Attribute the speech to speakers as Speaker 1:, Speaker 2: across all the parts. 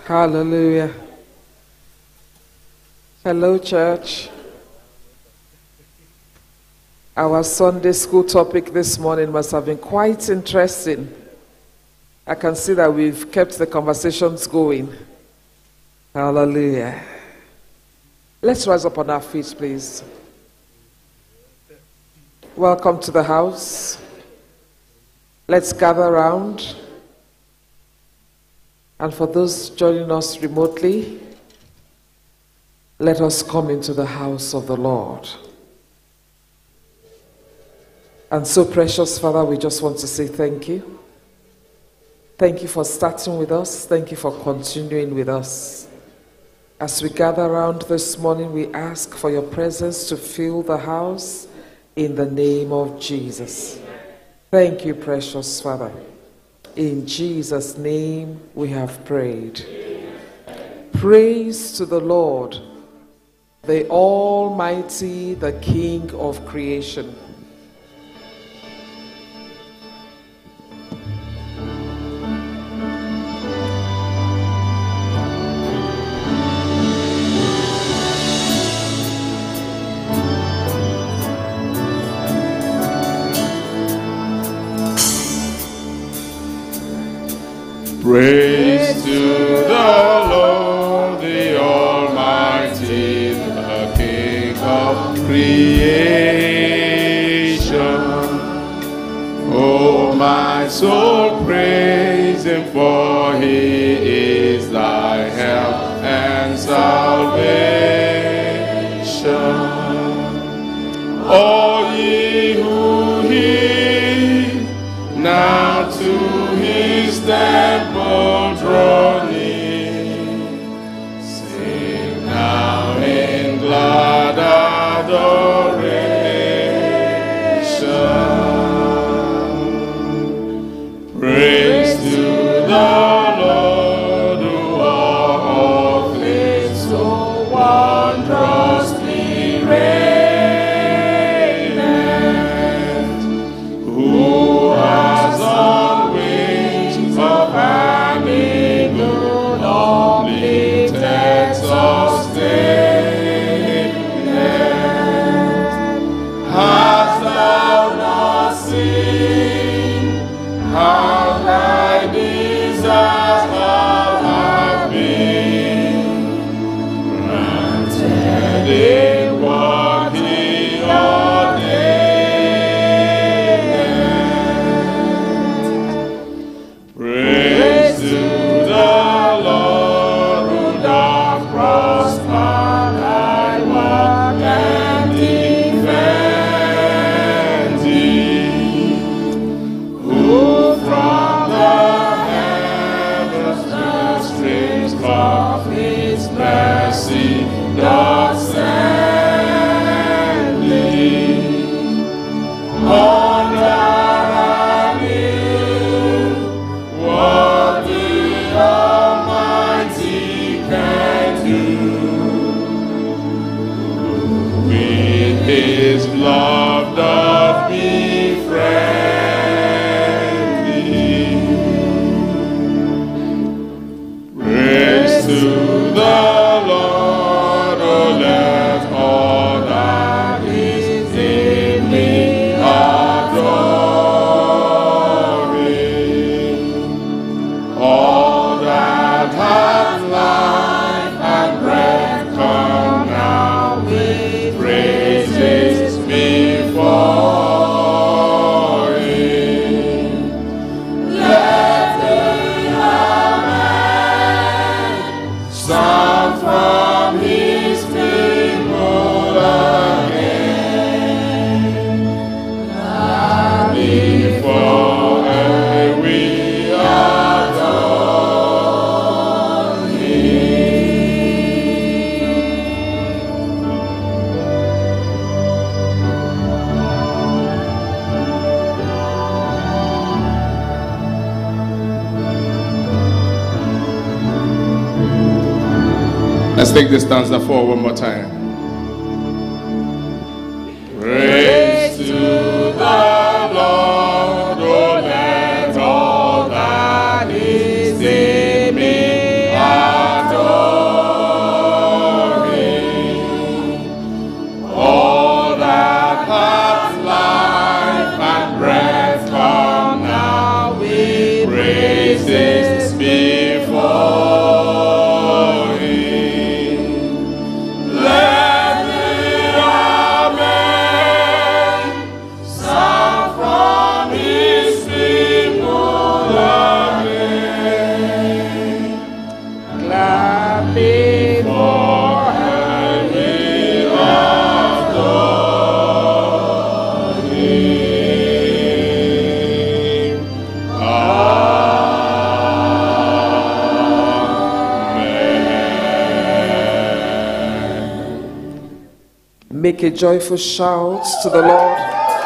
Speaker 1: Hallelujah. Hello, church. Our Sunday school topic this morning must have been quite interesting. I can see that we've kept the conversations going. Hallelujah. Let's rise up on our feet, please. Welcome to the house. Let's gather around. And for those joining us remotely, let us come into the house of the Lord. And so, precious Father, we just want to say thank you. Thank you for starting with us. Thank you for continuing with us. As we gather around this morning, we ask for your presence to fill the house in the name of Jesus. Thank you, precious Father. In Jesus' name we have prayed. Praise to the Lord, the Almighty, the King of creation.
Speaker 2: Praise to the Lord, the Almighty, the King of creation. Oh, my soul, praise him, for he is thy help and salvation. All ye who hear, now to his temple draw near. Sing now in glad adoration. Praise to the Lord, who are all things so wondrously reigneth, who has on wings of an eagle omnipotent sustaineth. Hast thou not seen how thy desires have been granted in what he ordained? Praise to the Lord, who doth prosper thy work and defend thee, who from the heavens the streams of his mercy doth send thee. Wonder and you, what the Almighty can do. With his love doth befriend thee. Praise to the Lord, oh let all that is in me adore him. All that hath life and breath, come now with praises before him. Let the Amen sound from his people again. Now before we adore him. Let's take this stanza forward one more time. Praise to the Lord, oh let all that is in me adore
Speaker 1: Make a joyful shout to the Lord.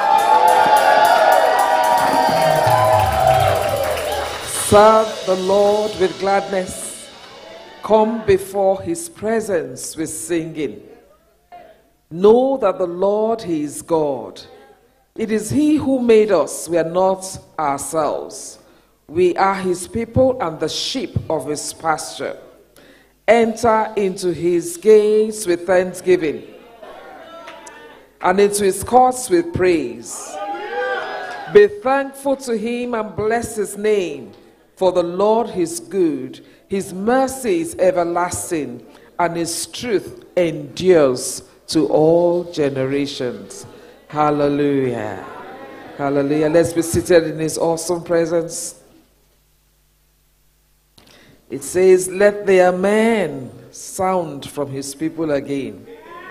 Speaker 1: Serve the Lord with gladness. Come before his presence with singing. Know that the Lord, he is God. It is he who made us. We are not ourselves. We are his people and the sheep of his pasture. Enter into his gates with thanksgiving and into his courts with praise. Be thankful to him and bless his name, for the Lord is good. His mercy is everlasting, and his truth endures to all generations. Hallelujah. Hallelujah. Let's be seated in his awesome presence. It says, let the amen sound from his people again.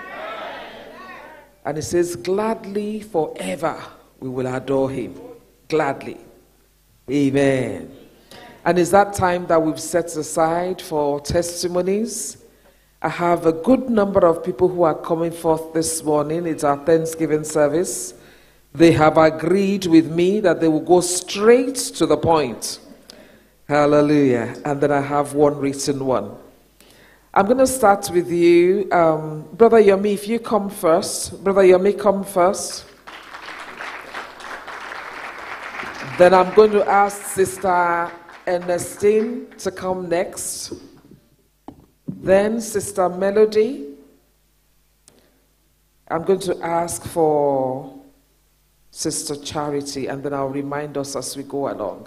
Speaker 1: And it says, gladly forever we will adore him. Gladly. Amen. And it's that time that we've set aside for testimonies. I have a good number of people who are coming forth this morning. It's our Thanksgiving service. They have agreed with me that they will go straight to the point. Hallelujah. And then I have one written one. I'm going to start with you. Brother Yomi, if you come first. Brother Yomi, come first. Then I'm going to ask Sister Ernestine to come next. Then Sister Melody. I'm going to ask for Sister Charity, and then I'll remind us as we go along.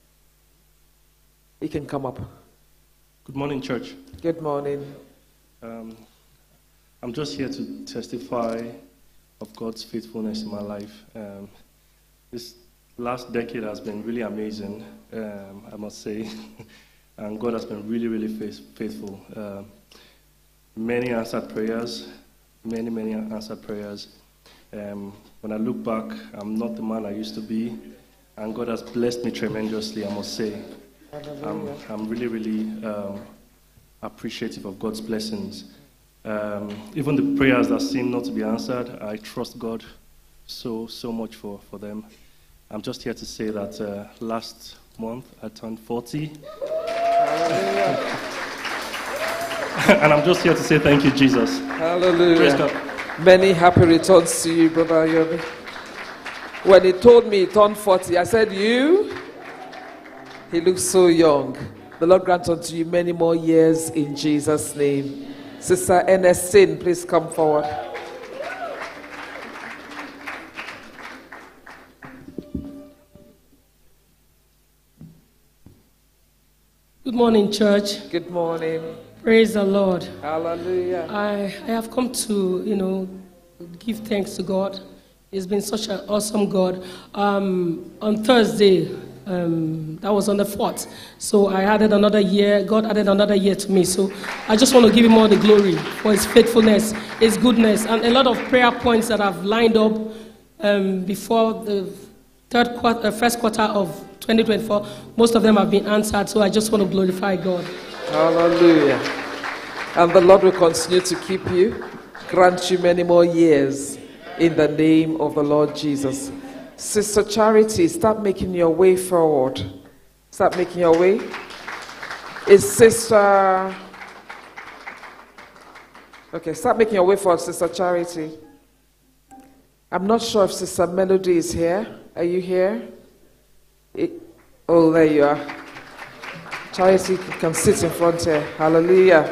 Speaker 1: You can come up.
Speaker 3: Good morning, church.
Speaker 1: Good morning.
Speaker 3: I'm just here to testify of God's faithfulness in my life. This last decade has been really amazing, I must say. And God has been really, really faithful. Many answered prayers, many answered prayers. When I look back, I'm not the man I used to be. And God has blessed me tremendously, I must say. I'm really appreciative of God's blessings. Even the prayers that seem not to be answered, I trust God so much for them. I'm just here to say that last month I turned 40. And I'm just here to say thank you, Jesus.
Speaker 1: Hallelujah.
Speaker 3: Praise God.
Speaker 1: Many happy returns to you, Brother Yomi. When he told me he turned 40, I said, you? He looks so young. The Lord grant unto you many more years in Jesus' name. Sister Ernestine, please come forward.
Speaker 4: Good morning, church.
Speaker 1: Good morning.
Speaker 4: Praise the Lord.
Speaker 1: Hallelujah.
Speaker 4: I have come to, give thanks to God. He's been such an awesome God. On Thursday, that was on the 4th. So I added another year. God added another year to me. So I just want to give him all the glory for his faithfulness, his goodness, and a lot of prayer points that I've lined up before the first quarter of 2024. Most of them have been answered. So I just want to glorify God.
Speaker 1: Hallelujah. And the Lord will continue to keep you, grant you many more years in the name of the Lord Jesus. Sister Charity, start making your way forward. Start making your way. Is Sister... Okay, start making your way forward, Sister Charity. I'm not sure if Sister Melody is here. Are you here? Oh, there you are. Charity can sit in front here. Hallelujah.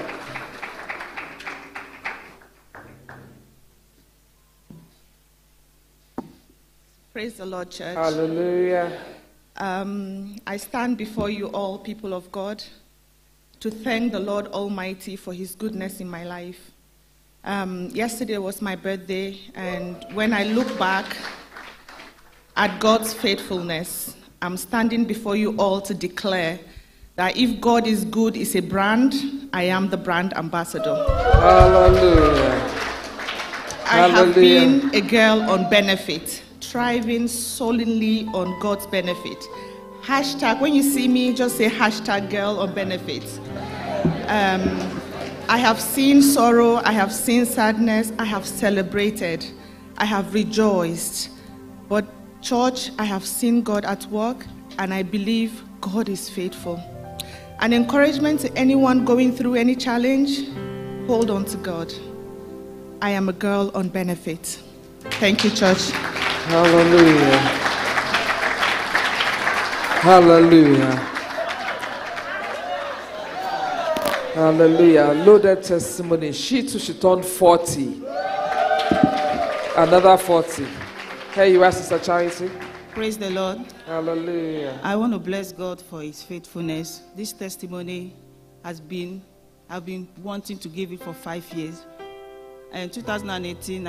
Speaker 5: Praise the Lord, church.
Speaker 1: Hallelujah.
Speaker 5: I stand before you all, people of God, to thank the Lord Almighty for his goodness in my life. Yesterday was my birthday, and when I look back at God's faithfulness, I'm standing before you all to declare that if God is good is a brand, I am the brand ambassador.
Speaker 1: Hallelujah.
Speaker 5: I have been a girl on benefit, thriving solely on God's benefit. Hashtag, when you see me, just say hashtag girl on benefit. I have seen sorrow, I have seen sadness, I have celebrated, I have rejoiced. But church, I have seen God at work, and I believe God is faithful. An encouragement to anyone going through any challenge, hold on to God. I am a girl on benefit. Thank you, church.
Speaker 1: Hallelujah. Hallelujah. Hallelujah. Loaded testimony. She too, she turned 40. Another 40. Here you are, Sister Charity.
Speaker 6: Praise the Lord.
Speaker 1: Hallelujah.
Speaker 6: I want to bless God for his faithfulness. This testimony I've been wanting to give it for 5 years. In 2018,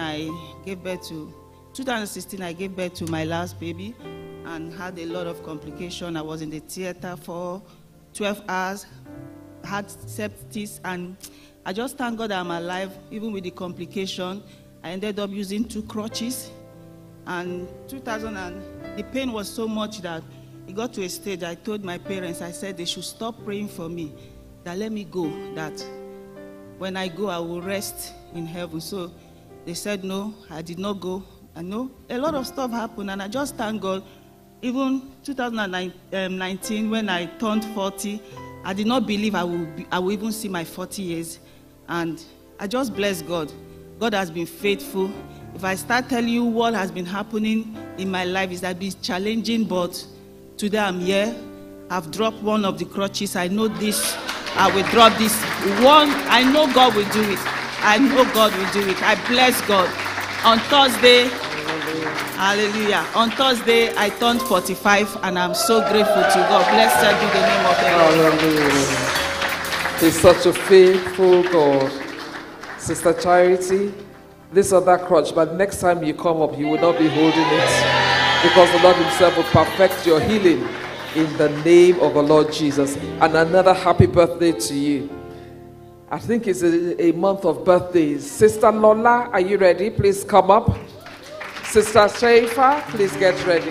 Speaker 6: 2016, I gave birth to my last baby and had a lot of complications. I was in the theater for 12 hours, had sepsis, and I just thank God I'm alive, even with the complication. I ended up using 2 crutches, and the pain was so much that it got to a stage. I told my parents, I said they should stop praying for me, that let me go, that when I go, I will rest in heaven. So they said no, I did not go. I know a lot of stuff happened, and I just thank God. Even 2019, when I turned 40, I did not believe I will even see my 40 years. And I just bless God. God has been faithful. If I start telling you what has been happening in my life, it's been challenging, but today I'm here. I've dropped one of the crutches. I know this. I will drop this one. I know God will do it. I know God will do it. I bless God. On Thursday, hallelujah. On Thursday, I turned 45, and I'm so grateful to God. Blessed be the name of the Lord.
Speaker 1: Hallelujah. He's such a faithful God. Sister Charity, this other crutch, but next time you come up, you will not be holding it, because the Lord himself will perfect your healing in the name of the Lord Jesus. And another happy birthday to you. I think it's a month of birthdays. Sister Lola, are you ready? Please come up. Sister Shaifa, please get ready.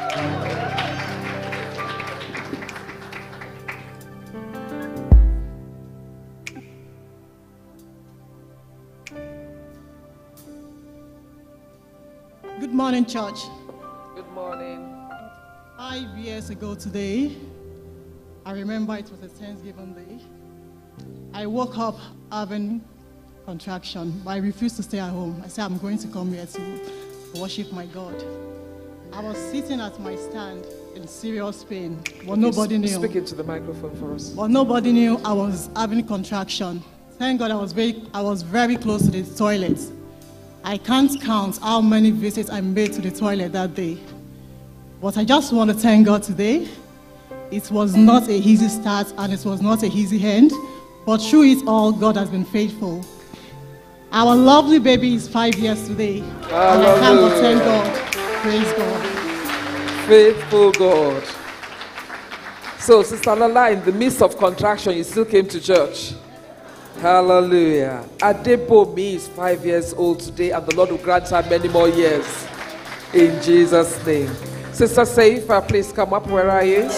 Speaker 7: Good morning, church.
Speaker 1: Good morning.
Speaker 7: 5 years ago today, I remember it was a Thanksgiving day. I woke up having contraction, but I refused to stay at home. I said, I'm going to come here to worship my God. I was sitting at my stand in serious pain, but nobody knew.
Speaker 1: Speak into the microphone for us.
Speaker 7: But nobody knew I was having contraction. Thank God I was very close to the toilet. I can't count how many visits I made to the toilet that day. But I just want to thank God today. It was not an easy start, and it was not an easy end, but through it all, God has been faithful. Our lovely baby is 5 years today. And I can't but thank God. Praise God.
Speaker 1: Faithful God. So, Sister Lola, in the midst of contraction, you still came to church. Hallelujah. Adebomi is 5 years old today, and the Lord will grant her many more years. In Jesus' name. Sister Saifa, please come up. Where are you?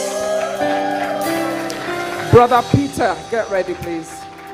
Speaker 1: Brother Peter, get ready, please.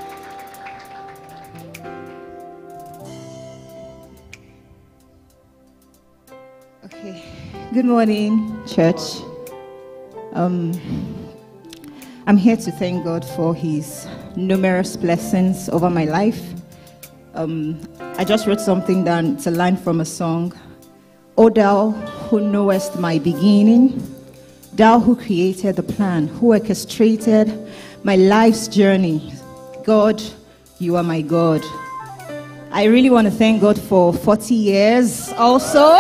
Speaker 8: Okay. Good morning, church. I'm here to thank God for his numerous blessings over my life. I just wrote something down. It's a line from a song. O thou who knowest my beginning, thou who created the plan, who orchestrated my life's journey. God, you are my God. I really want to thank God for 40 years also.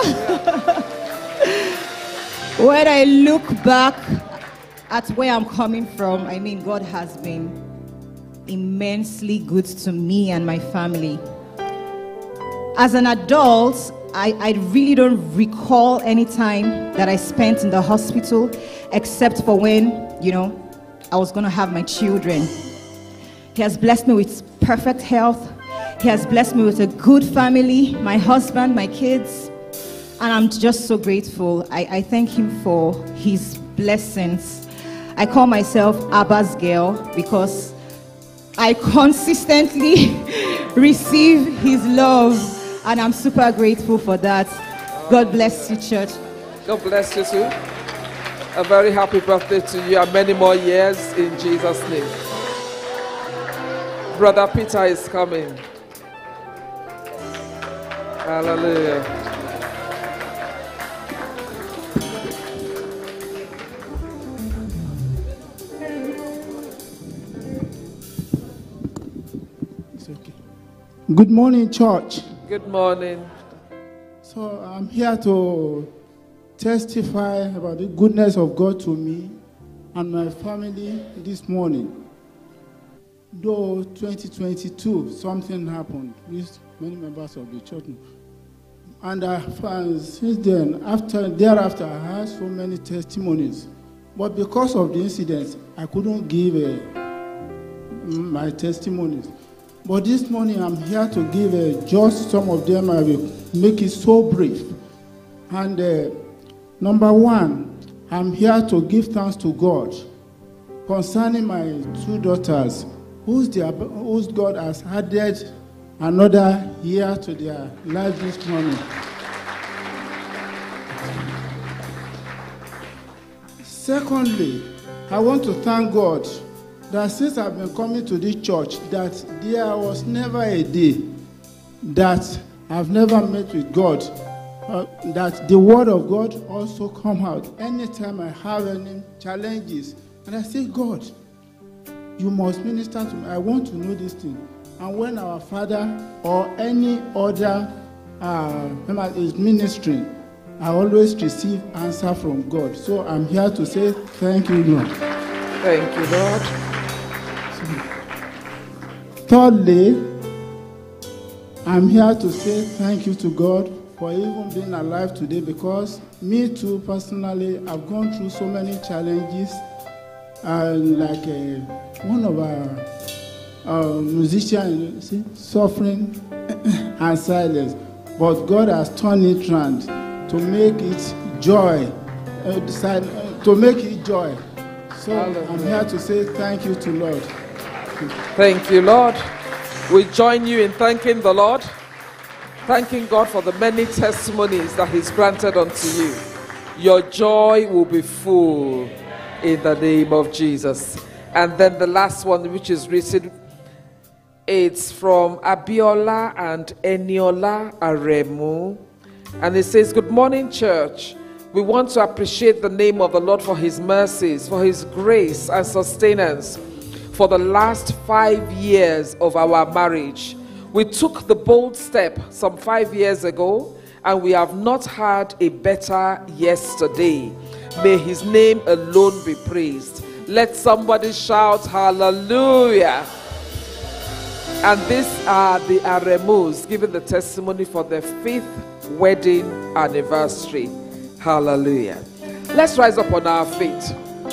Speaker 8: When I look back at where I'm coming from, I mean, God has been immensely good to me and my family. As an adult, I really don't recall any time that I spent in the hospital, except for when, I was going to have my children. He has blessed me with perfect health. He has blessed me with a good family, my husband, my kids. And I'm just so grateful. I thank him for his blessings. I call myself Abba's girl because I consistently receive his love, and I'm super grateful for that. God bless you, church.
Speaker 1: God bless you too. A very happy birthday to you and many more years in Jesus' name. Brother Peter is coming. Hallelujah.
Speaker 9: It's okay. Good morning, church.
Speaker 1: Good morning.
Speaker 9: So I'm here to testify about the goodness of God to me and my family this morning. Though 2022, something happened with many members of the church. And since then, thereafter, I had so many testimonies. But because of the incidents, I couldn't give my testimonies. But this morning, I'm here to give just some of them. I will make it so brief. And number one, I'm here to give thanks to God concerning my two daughters, whose God has added another year to their life this morning. Secondly, I want to thank God that since I've been coming to this church, that there was never a day that I've never met with God, that the word of God also come out anytime I have any challenges. And I say, God, you must minister to me. I want to know this thing. And when our father or any other member is ministering, I always receive answer from God. So I'm here to say thank you, Lord.
Speaker 1: Thank you, Lord.
Speaker 9: Thirdly, I'm here to say thank you to God for even being alive today, because me too, personally, I've gone through so many challenges. Like one of our musicians, suffering and silence. But God has turned it around to make it joy, to make it joy. So hallelujah. I'm here to say thank you to Lord.
Speaker 1: Thank you, Lord. We join you in thanking the Lord, thanking God for the many testimonies that He's granted unto you. Your joy will be full in the name of Jesus. And then the last one, which is written, it's from Abiola and Eniola Aremu. And it says, good morning, church. We want to appreciate the name of the Lord for His mercies, for His grace and sustenance for the last 5 years of our marriage. We took the bold step some 5 years ago, and we have not had a better yesterday. May His name alone be praised. Let somebody shout hallelujah. And these are the Aremus giving the testimony for their 5th wedding anniversary. Hallelujah. Let's rise up on our feet.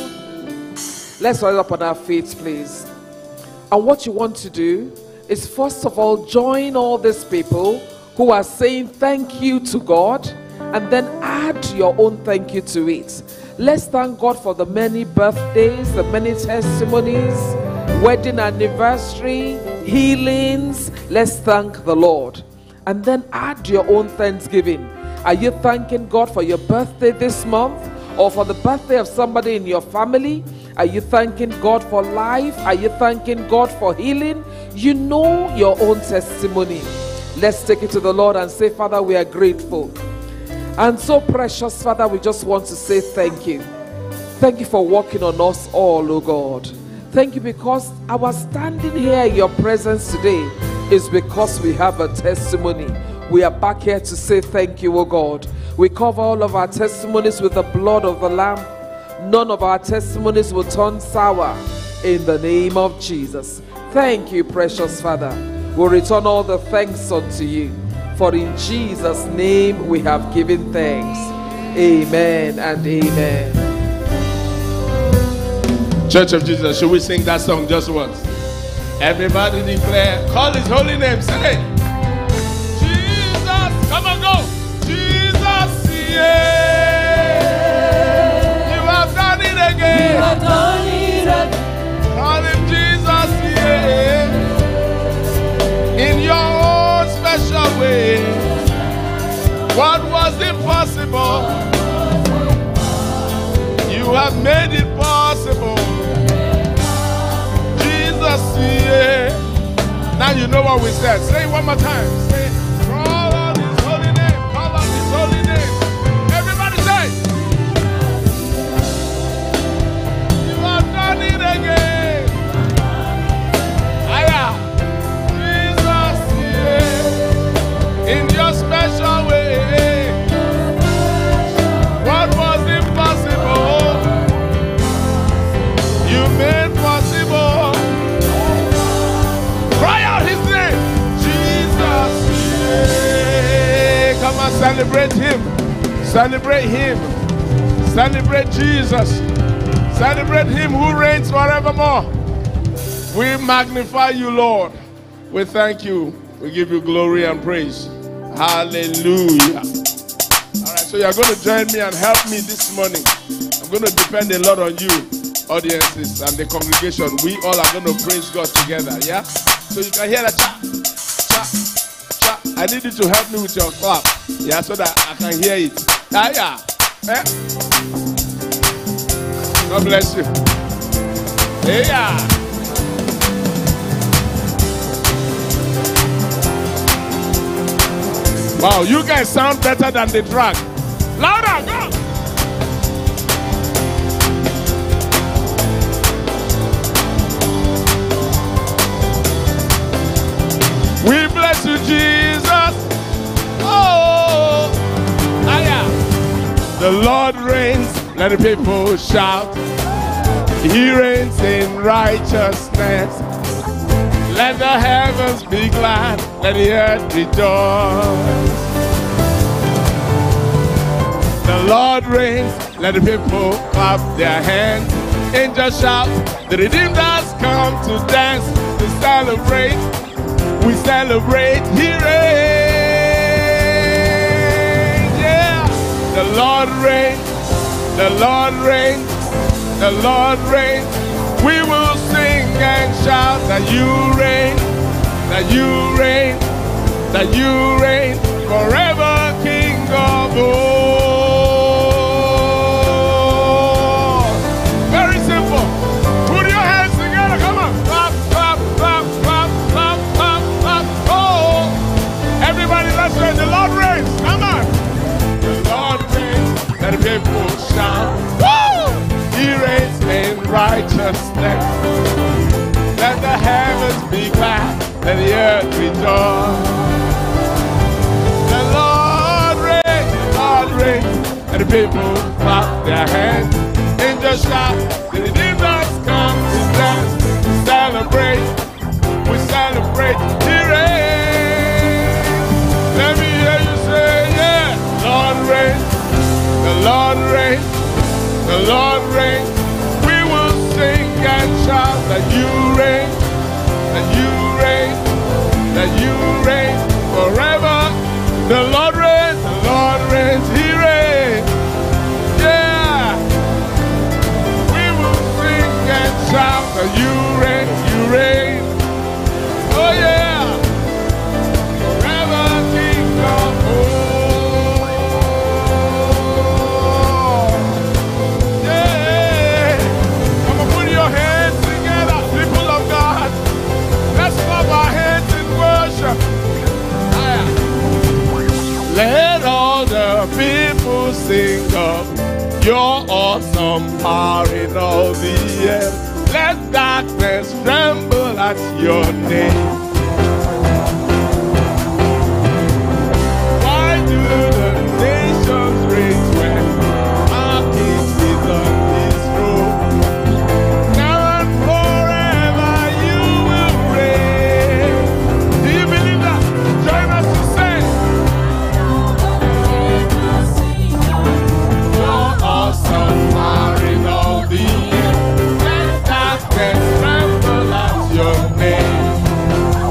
Speaker 1: Let's rise up on our feet, please. And what you want to do is, first of all, join all these people who are saying thank you to God, and then add your own thank you to it. Let's thank God for the many birthdays, the many testimonies, wedding anniversary, healings. Let's thank the Lord. And then add your own thanksgiving. Are you thanking God for your birthday this month, or for the birthday of somebody in your family? Are you thanking God for life? Are you thanking God for healing? You know your own testimony. Let's take it to the Lord and say, Father, we are grateful. And so precious, Father, we just want to say thank you. Thank you for working on us all, oh God. Thank you because our standing here in your presence today is because we have a testimony. We are back here to say thank you, oh God. We cover all of our testimonies with the blood of the Lamb. None of our testimonies will turn sour in the name of Jesus. Thank you, precious Father. We'll return all the thanks unto you. For in Jesus' name we have given thanks. Amen and amen.
Speaker 2: Church of Jesus, should we sing that song just once? Everybody declare, call His holy name, say, Jesus, come on, go. Jesus, yeah. You have done it again. You have done it again. Call Him Jesus, yeah. You have made it possible. Jesus, yeah. Now you know what we said. Say it one more time. Say, call on his holy name. Call on his holy name. Everybody say, you have done it again. Aya. Jesus, yeah. In your special way. What was impossible, you made possible. Cry out his name, Jesus. Yeah. Come on, celebrate him. Celebrate him. Celebrate Jesus. Celebrate him who reigns forevermore. We magnify you, Lord. We thank you. We give you glory and praise. Hallelujah. So you are going to join me and help me this morning. I'm going to depend a lot on you, audiences, and the congregation. We all are going to praise God together, yeah? So you can hear the cha, cha, cha. I need you to help me with your clap, yeah, so that I can hear it. Ah, yeah. Eh? God bless you. Yeah. Wow, you guys sound better than the track. Louder, go! We bless you, Jesus. Oh, yeah. The Lord reigns, let the people shout. He reigns in righteousness. Let the heavens be glad, let the earth rejoice. The Lord reigns, let the people clap their hands. Angels shout, the redeemed has come to dance. To celebrate, we celebrate, he reigns. Yeah, the Lord reigns, the Lord reigns, the Lord reigns. We will sing and shout that you reign, that you reign, that you reign forever, King of all. Very simple. Put your hands together. Come on. Clap, clap, clap, clap, clap, clap, clap. Oh, everybody, let's raise. The Lord reigns. Come on. The Lord reigns. Let the people shout. Woo! He reigns in righteousness. Let the heavens be glad, let the earth rejoice. The Lord reigns, and the people clap their hands. Angels shout, the redeemed has come to dance. We celebrate, we celebrate. He reigns. Let me hear you say, yeah. Lord reigns, the Lord reigns. The Lord reigns, we will sing and shout that you reign, that you reign, that you reign forever. The Lord reigns, he reigns. Yeah, we will sing and shout that you reign, you reign. Oh yeah, forever King of all. Let all the people sing of your awesome power in all the earth. Let darkness tremble at your name. Why do the nations rage when our King is on his throne? Now and forever you will reign. Do you believe that? Join us to sing. Awesome power in all the earth. Let darkness tremble at your name.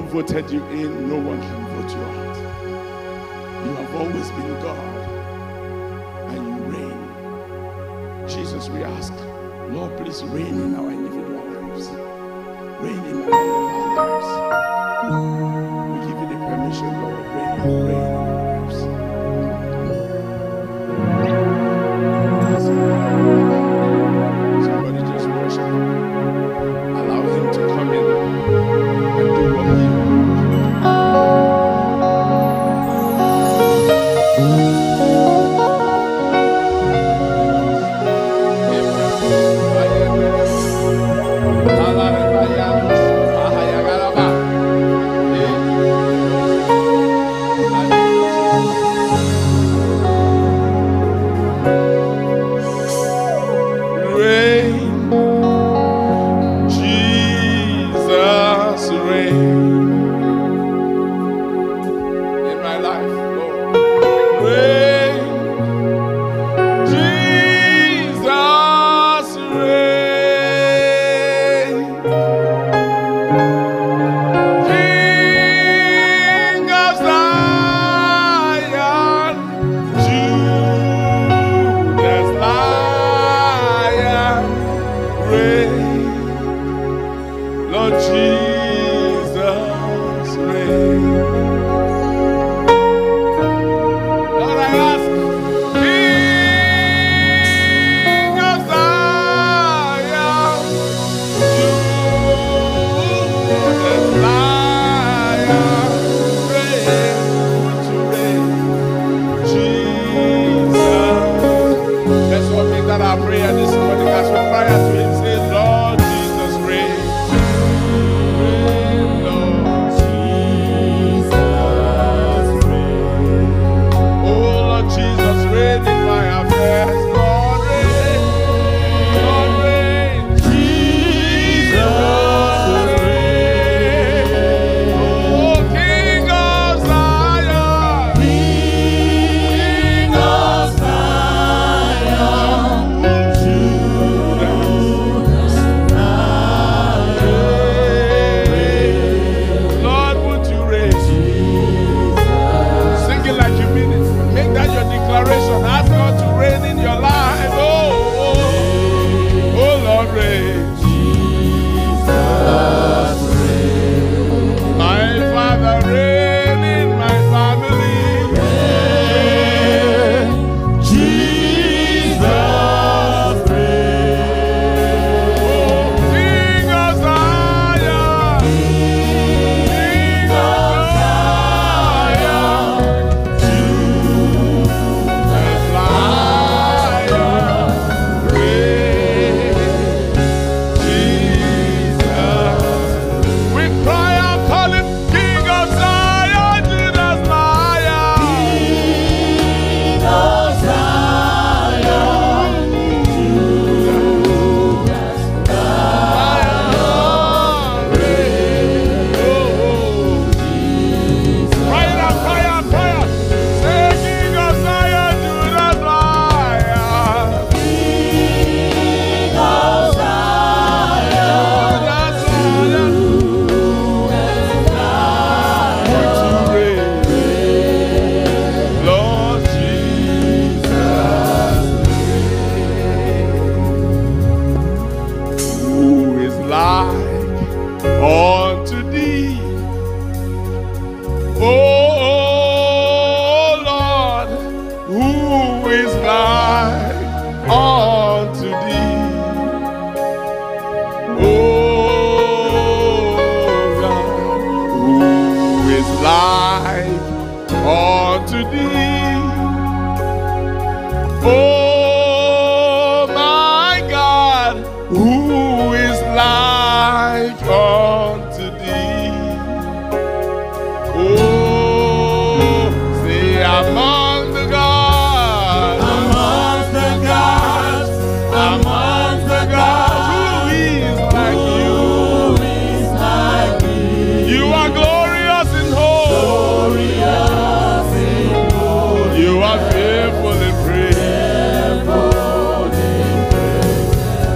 Speaker 2: voted you in, no one can vote you out. You have always been God, and you reign. Jesus, we ask, Lord, please reign in our individual lives. Reign in all of our lives. We give you the permission, Lord, reign in our lives. Somebody just worship. Allow him to come in and do what he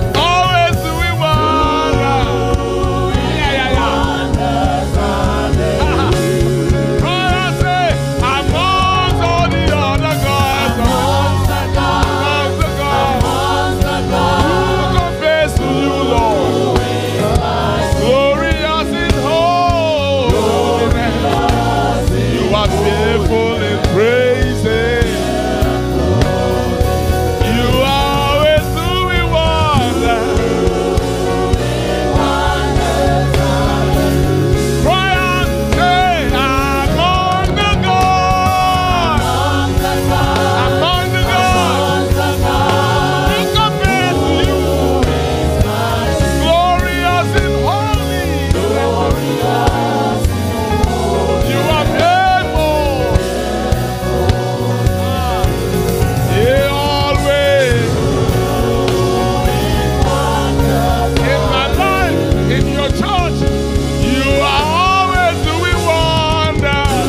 Speaker 2: Always do we wonder. Fearful in praises. You always doing wonders. Cry out, say, among the gods. Among the gods. You compare to you. Glorious and holy. You are faithful. Yeah, always. In my life, in your church, you are always doing wonders.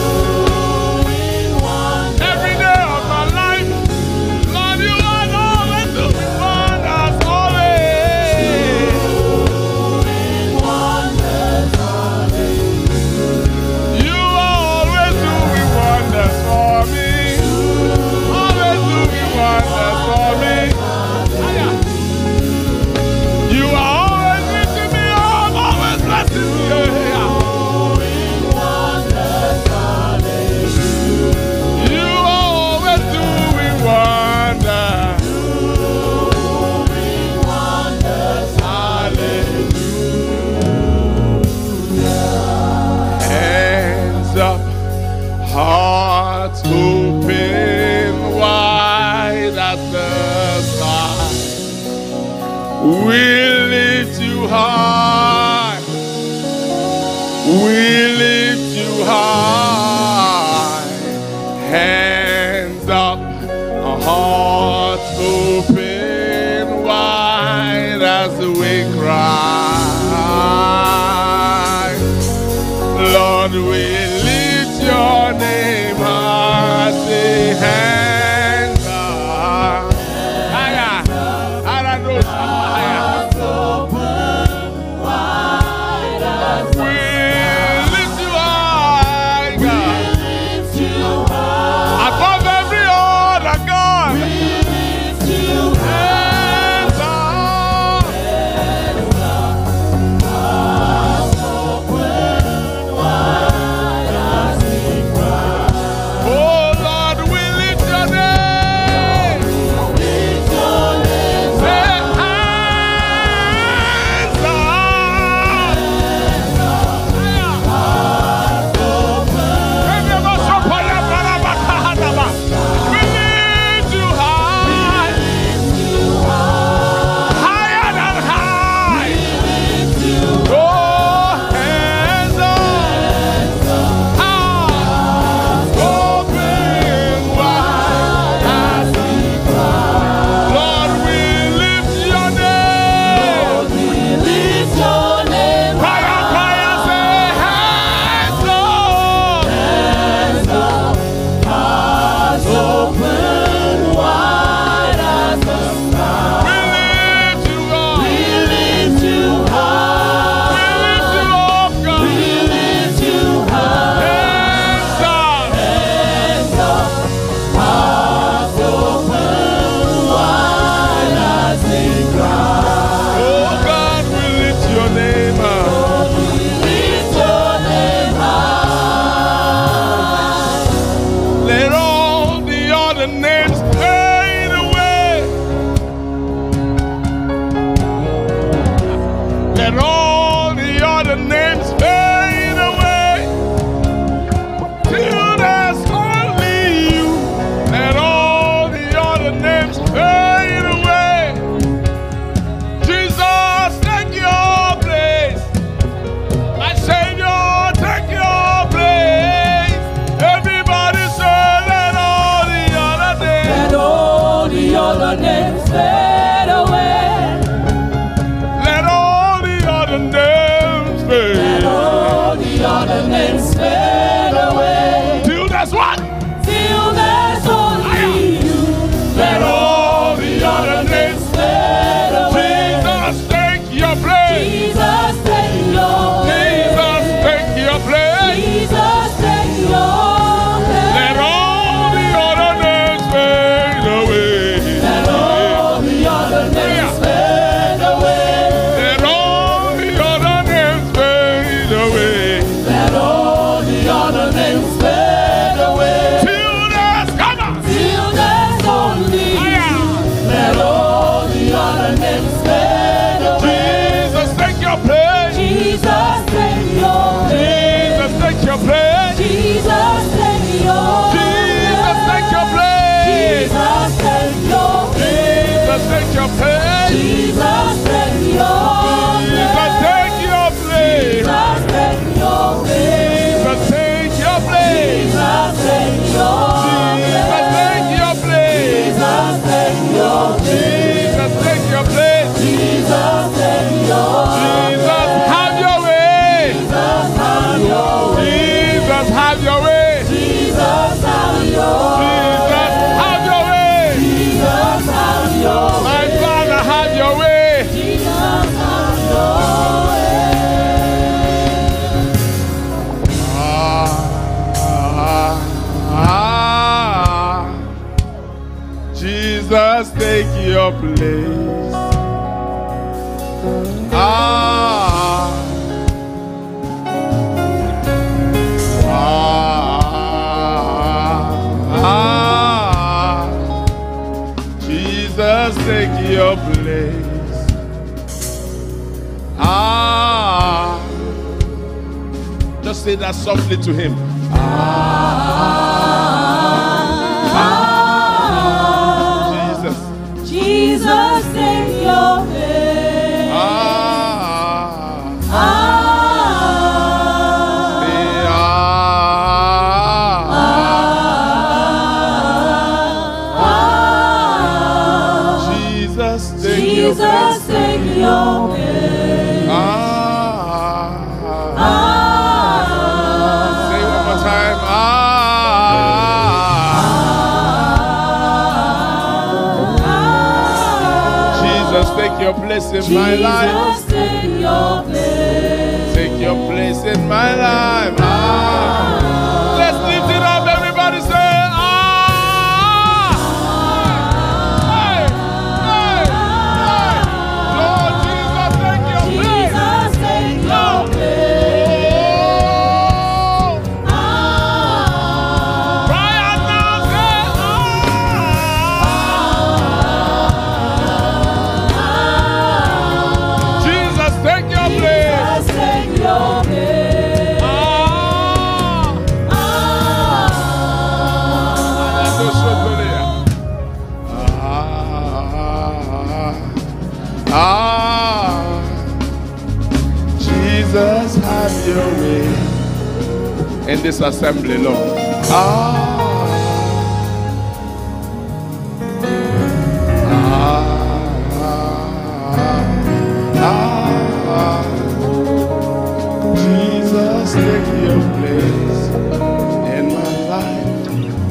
Speaker 2: Every day of my life, Lord, you are always doing wonders. Always. You are always doing wonders for me. Always doing wonders for me. You are always lifting me up, always blessing me. You are always doing wonders. Hallelujah. Hands up, hearts open wide as the sky. We lift you high. We lift you high. Hands up, hearts open wide as we cry. Lord, we lift your name high. Say, hands up. Higher. Higher. take your place.
Speaker 10: Jesus, take your place.
Speaker 2: Jesus, take your place.
Speaker 10: Jesus, take your place.
Speaker 2: Jesus, take your place.
Speaker 10: Jesus, take your place.
Speaker 2: Jesus, take your place.
Speaker 10: Jesus, take your place.
Speaker 2: Jesus, have your way.
Speaker 10: Jesus, have your way.
Speaker 2: Jesus, have your way.
Speaker 10: Jesus, have your way.
Speaker 2: Jesus, have your way.
Speaker 10: Jesus, have your way.
Speaker 2: My Father, have your way.
Speaker 10: Jesus, have your way.
Speaker 2: Jesus, take your place. Jesus, take your place. Just say that softly to him.
Speaker 10: Jesus, take your place.
Speaker 2: Jesus, take
Speaker 10: Jesus, take your place.
Speaker 2: Say one more time. Jesus, take your place in my life.
Speaker 10: Jesus, take your place.
Speaker 2: Take your place in my life. Let's lift it up, everybody say, Hey, hey, hey. Lord Jesus, take your place.
Speaker 10: Jesus, take your place.
Speaker 2: Cry out now, say, Jesus, take your place.
Speaker 10: Jesus, take your place.
Speaker 2: Jesus, have your way in this assembly, Lord. Jesus, take your place in my life.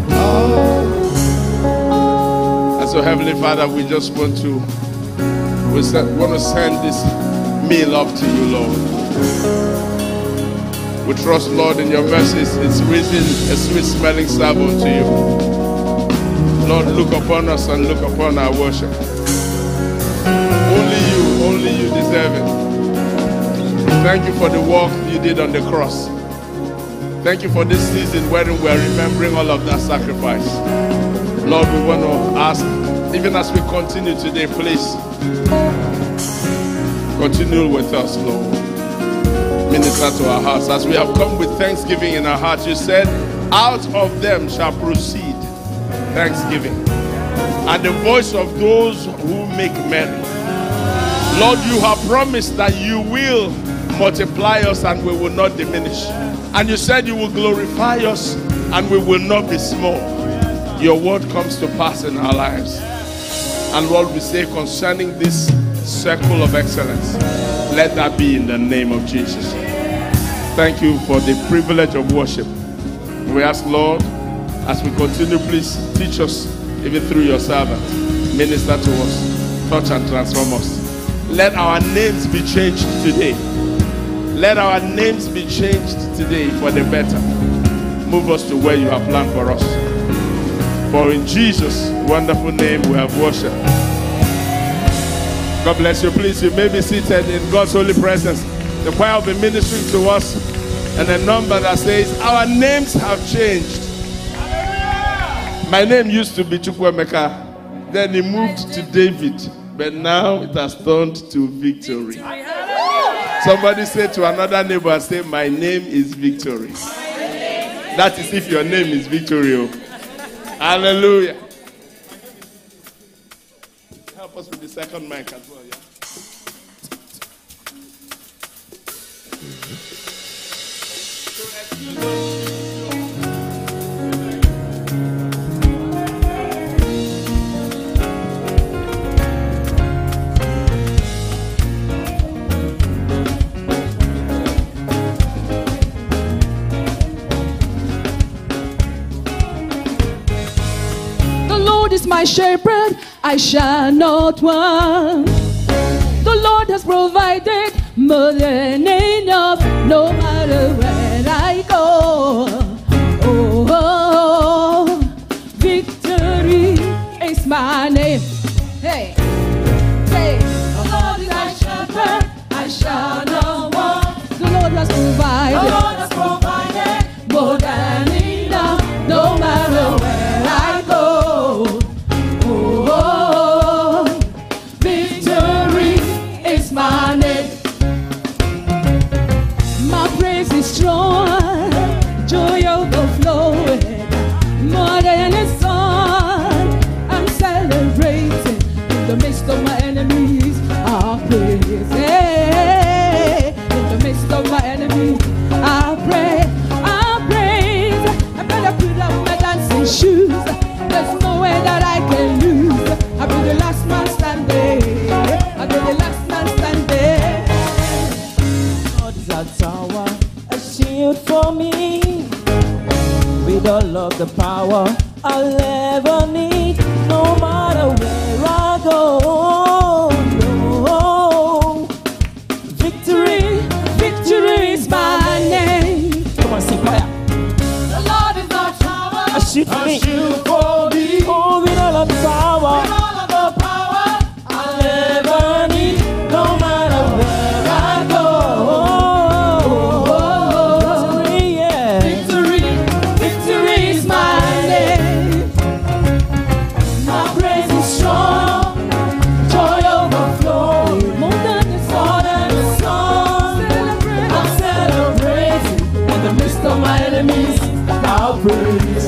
Speaker 2: And so, Heavenly Father, we just want to send this meal up to you, Lord. We trust, Lord, in your mercies. It's risen a sweet-smelling savour to you. Lord, look upon us and look upon our worship. Only you deserve it. Thank you for the work you did on the cross. Thank you for this season wherein we are remembering all of that sacrifice. Lord, we want to ask, even as we continue today, please continue with us, Lord. Minister to our hearts. As we have come with thanksgiving in our hearts, you said, out of them shall proceed thanksgiving and the voice of those who make merry. Lord, you have promised that you will multiply us and we will not diminish. And you said you will glorify us and we will not be small. Your word comes to pass in our lives. And Lord, we say concerning this circle of excellence, let that be in the name of Jesus. Thank you for the privilege of worship. We ask, Lord, as we continue, please teach us even through your servant. Minister to us, touch and transform us. Let our names be changed today. Let our names be changed today for the better. Move us to where you have planned for us. For in Jesus' wonderful name we have worshiped. God bless you. Please, you may be seated in God's holy presence. The choir will be ministering to us and a number that says, our names have changed. My name used to be Chukwuemeka. Then he moved to David. But now it has turned to Victory. Somebody say to another neighbor, say, my name is Victory. That is if your name is Victory. Hallelujah. Help us. us with the second mic as well, yeah. So excuse us.
Speaker 11: Is my shepherd, I shall not want. The Lord has provided more than enough, no matter where I go. Oh, victory is my name. Hey, hey. The Lord is my shepherd, I shall not want. The Lord has provided. The Lord has provided more than enough, no matter where I go. My name. My praise is strong, joy overflowing, more than a song. I'm celebrating in the midst of my enemies. I praise, hey. In the midst of my enemies, I pray, I praise. I better put up my dancing shoes. There's no way that I can lose. I'll be the last man standing. I'll be the last man standing.
Speaker 10: God is a tower, a shield for me. With all of the power I'll ever need, no matter where I go. No. Victory, victory is my name. Come on, sing fire. The Lord is our tower, a shield for me. Oh, with all of the power, I'll ever need, no matter where I go. Victory, yeah. Victory, victory is my name. My praise is strong, joy overflowing, more than the song. I'm celebrating in the midst of my enemies. I'll praise.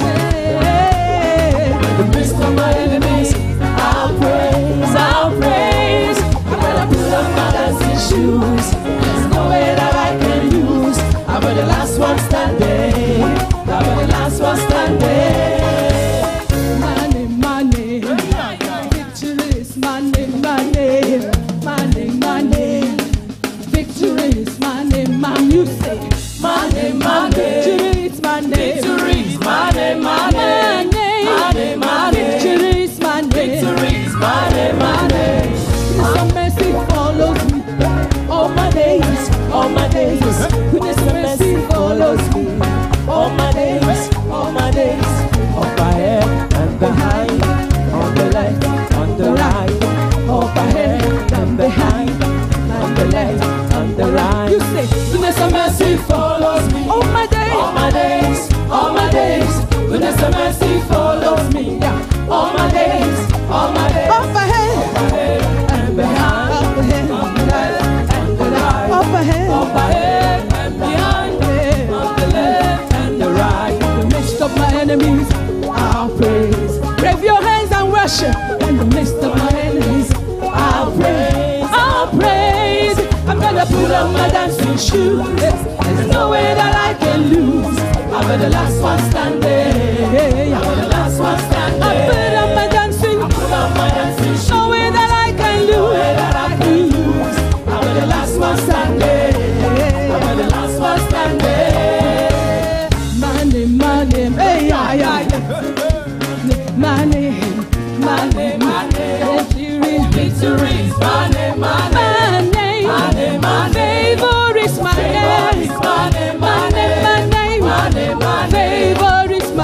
Speaker 10: In the midst of my enemies, I'll praise, I'll praise. I better put on my dancing shoes. There's no way that I can lose. I'm the last one standing. I'm the last one standing.
Speaker 11: My name, my name. Victory is my name, my name. My name, my name. Victory is my name, my music.
Speaker 10: My name, my name.
Speaker 11: Victory is my name.
Speaker 10: Victory is my name, my name. My name, my name.
Speaker 11: Victory is my name.
Speaker 10: Victory is my name, my name.
Speaker 11: Goodness and mercy follows me all my days, all my days. Goodness and mercy follows me all my days, all my days.
Speaker 10: Up ahead and behind, on the left, on the right. Up ahead and behind, on the left, on the right.
Speaker 11: You say, goodness and mercy follows me all my days,
Speaker 10: all my days, all my days. Goodness and mercy follows me, yeah. All my days, all my days.
Speaker 11: Up ahead
Speaker 10: and behind,
Speaker 11: up ahead
Speaker 10: on the left and the right.
Speaker 11: up ahead
Speaker 10: and behind, on the left and the right.
Speaker 11: in the midst of my enemies, I'll praise. Wave your hands and worship. In the midst of my enemies, I'll praise, I'll praise. I'm gonna put on my dancing shoes. There's no way that I can lose.
Speaker 10: I'm the last one standing. I'm the last one standing.
Speaker 11: I put on my dancing.
Speaker 10: Put on my dancing shoes.
Speaker 11: No way that I can lose.
Speaker 10: No way that I can lose. I'm the last one standing. I'm the last one standing.
Speaker 11: My name, my name, hey, yeah, yeah. My name, my name, my name.
Speaker 10: Victory is my name, my name.
Speaker 11: My name, my favor is my name.
Speaker 10: My name,
Speaker 11: My name, my name.
Speaker 10: my name, my name.
Speaker 11: Favor is my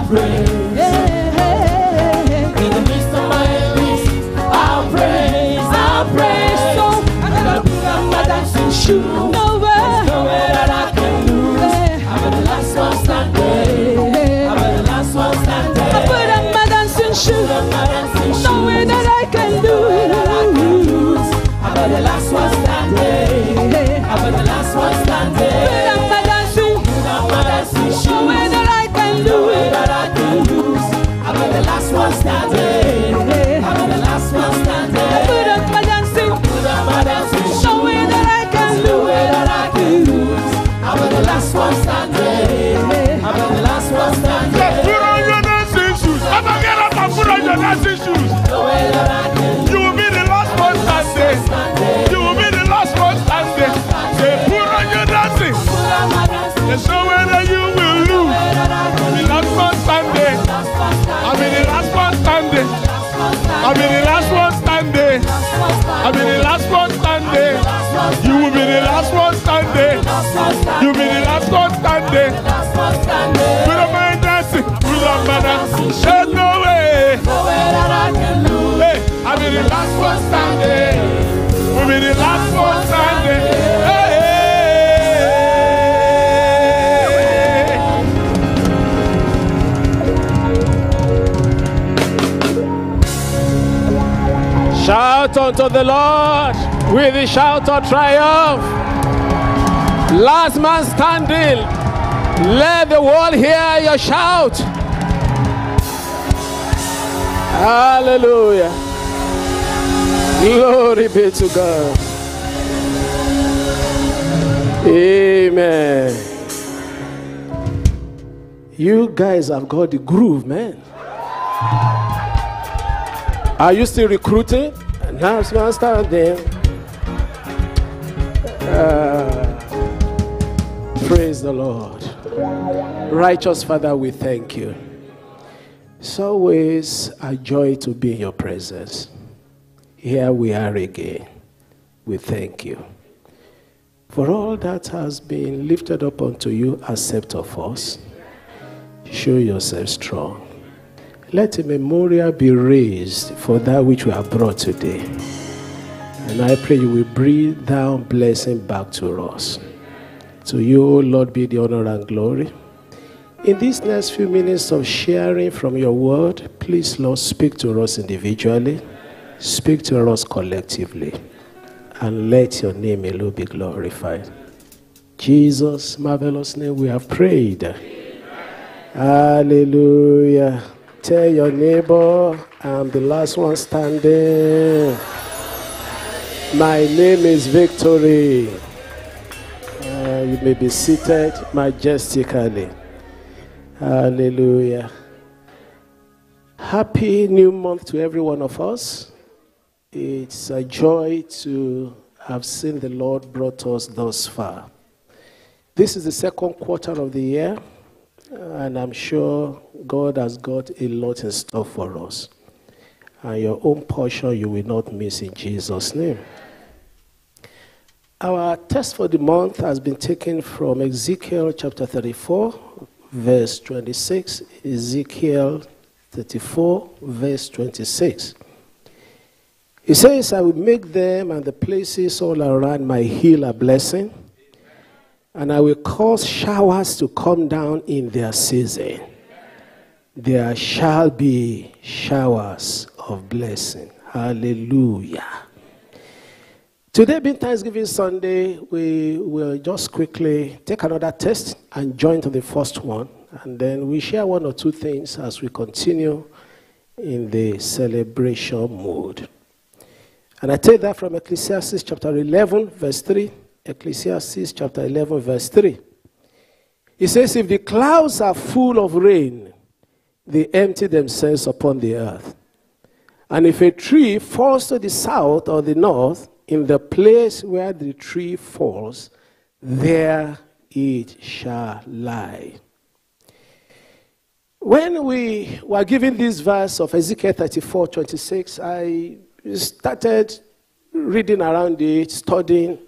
Speaker 10: praise. In the midst of my enemies, I'll praise, I'll praise. So I'm gonna put on my dancing shoes. Nowhere that I can lose. I'm the last one standing. I'm the last one standing. I put on my dancing shoes. Nowhere that I can lose. I'm the last one standing. I'm the last one standing. Put on my dancing shoes. Nowhere that I can lose. I'm the last one standing. I'm the last one standing. Put on my dancing shoes. Nowhere that I can lose. I'm the last one standing. I'm the last one standing.
Speaker 2: Put on your dancing shoes. Come on, get up and put on your dancing shoes. You will be the last one standing. You will be the last one standing. Say, put on your dancing. There's nowhere that you will lose. The last one standing. I'll be the last one standing. I'll be the last one standing. I'll be the last one standing. You will be the last one standing. You'll be the last one standing. Put on my dancing. Put on my dancing. There's no way. Hey, I'll be the last one standing. We'll be the last one standing. Hey.
Speaker 12: Shout unto the Lord with the shout of triumph. Last man standing. Let the world hear your shout. Hallelujah. Glory be to God. Amen. You guys have got the groove, man. Are you still recruiting? Last man standing. Praise the Lord. Righteous Father, we thank you. It's always a joy to be in your presence. Here we are again. We thank you. For all that has been lifted up unto you, accept of us. Show yourself strong. Let a memorial be raised for that which we have brought today. And I pray you will breathe down blessing back to us. To you, O Lord, be the honor and glory. In these next few minutes of sharing from your word, please, Lord, speak to us individually. Speak to us collectively. And let your name alone be glorified. Jesus' marvelous name we have prayed. Amen. Hallelujah. Tell your neighbor, I'm the last one standing. My name is Victory. You may be seated majestically. Hallelujah. Happy new month to every one of us. It's a joy to have seen the Lord brought us thus far. This is the second quarter of the year, and I'm sure God has got a lot in store for us. And your own portion you will not miss in Jesus' name. Our text for the month has been taken from Ezekiel chapter 34, verse 26. Ezekiel 34, verse 26. It says, I will make them and the places all around my hill a blessing, and I will cause showers to come down in their season. There shall be showers of blessing. Hallelujah. Today being Thanksgiving Sunday, we will just quickly take another test and join to the first one. And then we share one or two things as we continue in the celebration mood. And I take that from Ecclesiastes chapter 11, verse 3. Ecclesiastes chapter 11, verse 3. It says, if the clouds are full of rain, they empty themselves upon the earth. And if a tree falls to the south or the north, in the place where the tree falls, there it shall lie. When we were given this verse of Ezekiel 34, 26, I started reading around it, studying.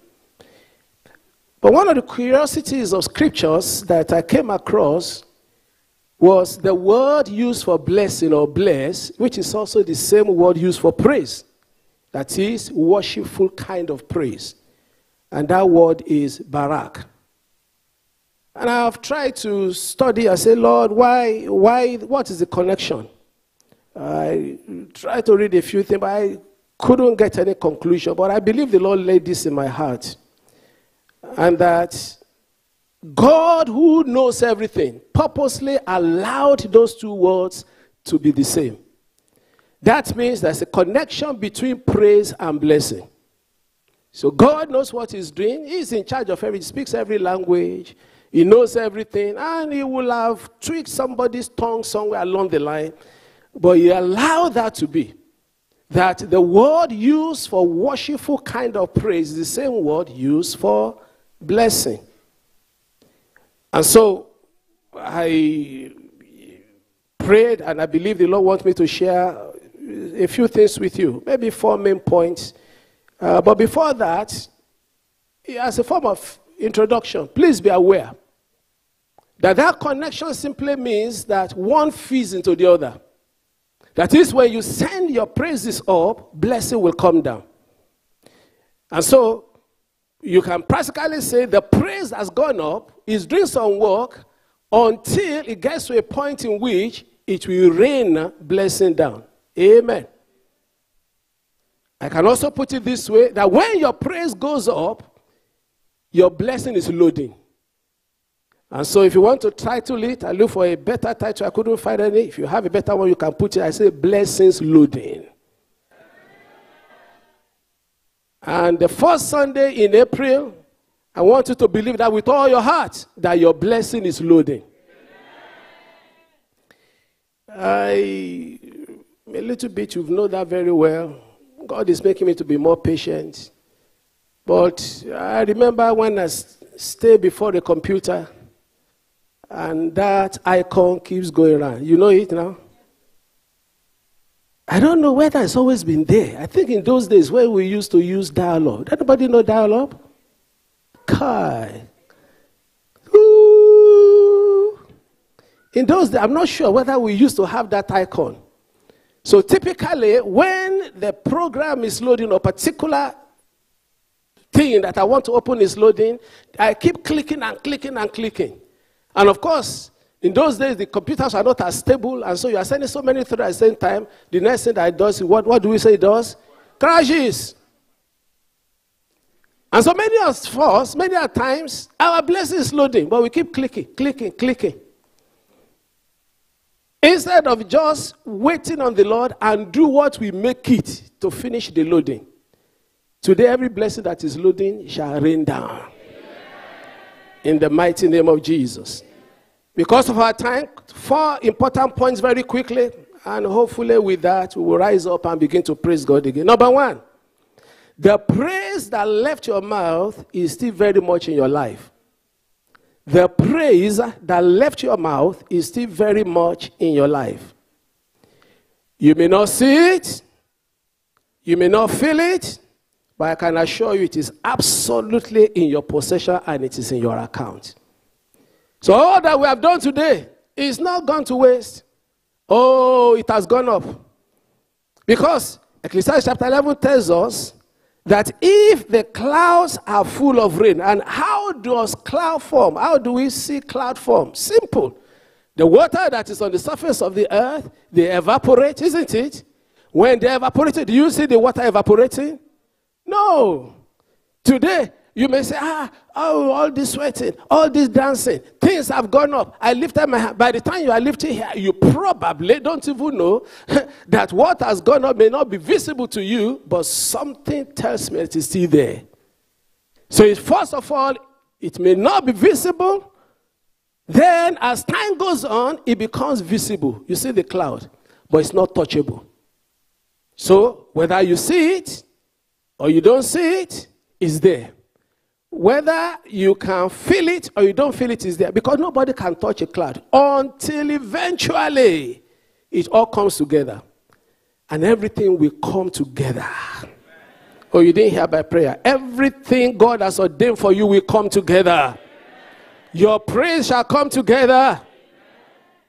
Speaker 12: But one of the curiosities of scriptures that I came across was the word used for blessing or bless, which is also the same word used for praise. That is, worshipful kind of praise. And that word is barak. And I've tried to study. I say, Lord, why, what is the connection? I tried to read a few things, but I couldn't get any conclusion. But I believe the Lord laid this in my heart. And that God, who knows everything, purposely allowed those two words to be the same. That means there's a connection between praise and blessing. So God knows what he's doing. He's in charge of everything. He speaks every language. He knows everything. And he will have tweaked somebody's tongue somewhere along the line. But he allowed that to be. That the word used for worshipful kind of praise is the same word used for blessing. And so I prayed, and I believe the Lord wants me to share a few things with you. Maybe 4 main points. But before that, as a form of introduction, please be aware that that connection simply means that one feeds into the other. That is, when you send your praises up, blessing will come down. And so, you can practically say the praise has gone up, is doing some work, until it gets to a point in which it will rain blessing down. Amen. I can also put it this way, that when your praise goes up, your blessing is loading. And so if you want to title it, I look for a better title. I couldn't find any. If you have a better one, you can put it. I say blessings loading. And the first Sunday in April, I want you to believe that with all your heart, that your blessing is loading. A little bit, you know that very well. God is making me to be more patient. But I remember when I stay before the computer, and that icon keeps going around. You know it now? I don't know whether it's always been there. I think in those days when we used to use dial-up. Anybody know dial-up? Kai. Ooh. In those days, I'm not sure whether we used to have that icon. So typically, when the program is loading, a particular thing that I want to open is loading, I keep clicking and clicking and clicking. And of course, in those days, the computers are not as stable, and so you are sending so many through at the same time. The next thing that it does, what do we say it does? Crashes. And so many of us, many a times, our blessing is loading, but we keep clicking, clicking, clicking. Instead of just waiting on the Lord and do what we make it to finish the loading. Today, every blessing that is loading shall rain down. In the mighty name of Jesus. Because of our time, 4 important points very quickly, and hopefully with that, we will rise up and begin to praise God again. Number 1, the praise that left your mouth is still very much in your life. The praise that left your mouth is still very much in your life. You may not see it, you may not feel it, but I can assure you it is absolutely in your possession and it is in your account. So all that we have done today is not gone to waste. Oh, it has gone up. Because Ecclesiastes chapter 11 tells us that if the clouds are full of rain, and how does cloud form? How do we see cloud form? Simple. The water that is on the surface of the earth, they evaporate, isn't it? When they evaporate, do you see the water evaporating? No. Today, you may say, all this sweating, all this dancing, things have gone up. I lifted my hand. By the time you are lifting here, you probably don't even know that what has gone up may not be visible to you, but something tells me it is still there. So first of all, it may not be visible. Then as time goes on, it becomes visible. You see the cloud, but it's not touchable. So whether you see it or you don't see it, it's there. Whether you can feel it or you don't feel it is there. Because nobody can touch a cloud until eventually it all comes together. And everything will come together. Oh, you didn't hear by prayer. Everything God has ordained for you will come together. Your praise shall come together.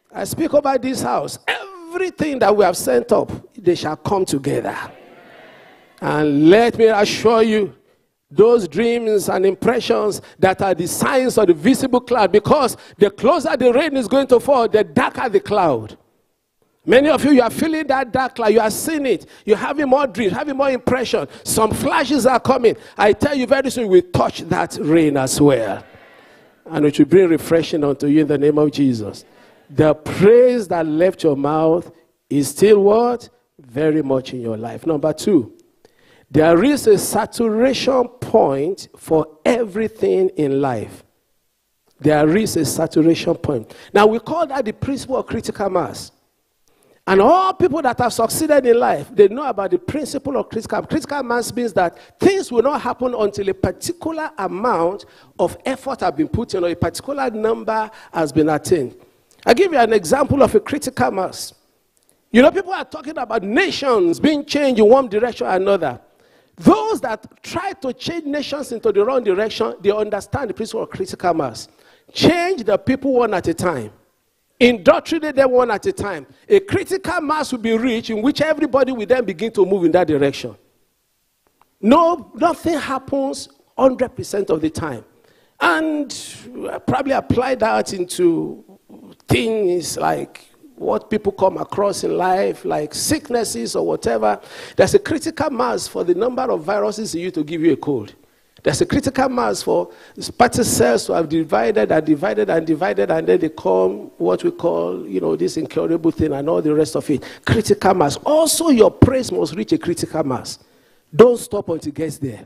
Speaker 12: I speak over this house. Everything that we have sent up, they shall come together. And let me assure you, those dreams and impressions that are the signs of the visible cloud, because the closer the rain is going to fall, the darker the cloud. Many of you, you are feeling that dark cloud. You are seeing it. You're having more dreams, having more impression. Some flashes are coming. I tell you very soon, we touch that rain as well. And it will bring refreshing unto you in the name of Jesus. The praise that left your mouth is still what? Very much in your life. Number 2. There is a saturation point for everything in life. There is a saturation point. Now, we call that the principle of critical mass. And all people that have succeeded in life, they know about the principle of critical mass. Critical mass means that things will not happen until a particular amount of effort has been put in or a particular number has been attained. I'll give you an example of a critical mass. You know, people are talking about nations being changed in one direction or another. Those that try to change nations into the wrong direction, they understand the principle of critical mass. Change the people one at a time. Indoctrinate them one at a time. A critical mass will be reached in which everybody will then begin to move in that direction. No, nothing happens 100% of the time. And probably apply that into things like what people come across in life, like sicknesses or whatever. There's a critical mass for the number of viruses in you to give you a cold. There's a critical mass for party cells to have divided and divided and divided, and then they come what we call, you know, this incurable thing and all the rest of it. Critical mass. Also, your praise must reach a critical mass. Don't stop until it gets there.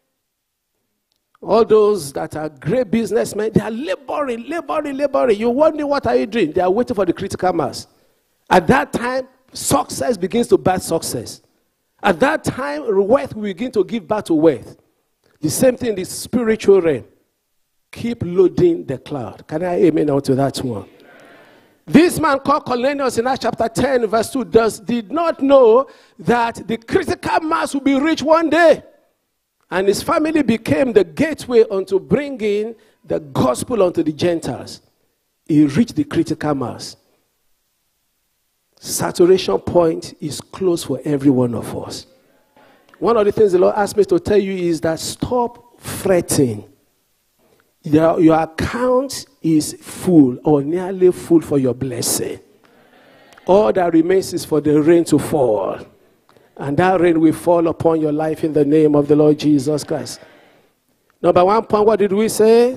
Speaker 12: All those that are great businessmen, they are laboring. You wonder, what are you doing? They are waiting for the critical mass. At that time, success begins to birth success. At that time, wealth will begin to give birth to wealth. The same thing in the spiritual realm. Keep loading the cloud. Can I amen out to that one? This man called Cornelius in Acts chapter 10, verse 2, did not know that the critical mass will be reached one day. And his family became the gateway unto bringing the gospel unto the Gentiles. He reached the critical mass. Saturation point is close for every one of us. One of the things the Lord asked me to tell you is that stop fretting. Your account is full or nearly full for your blessing. All that remains is for the rain to fall. And that rain will fall upon your life in the name of the Lord Jesus Christ. Number 1 point, what did we say?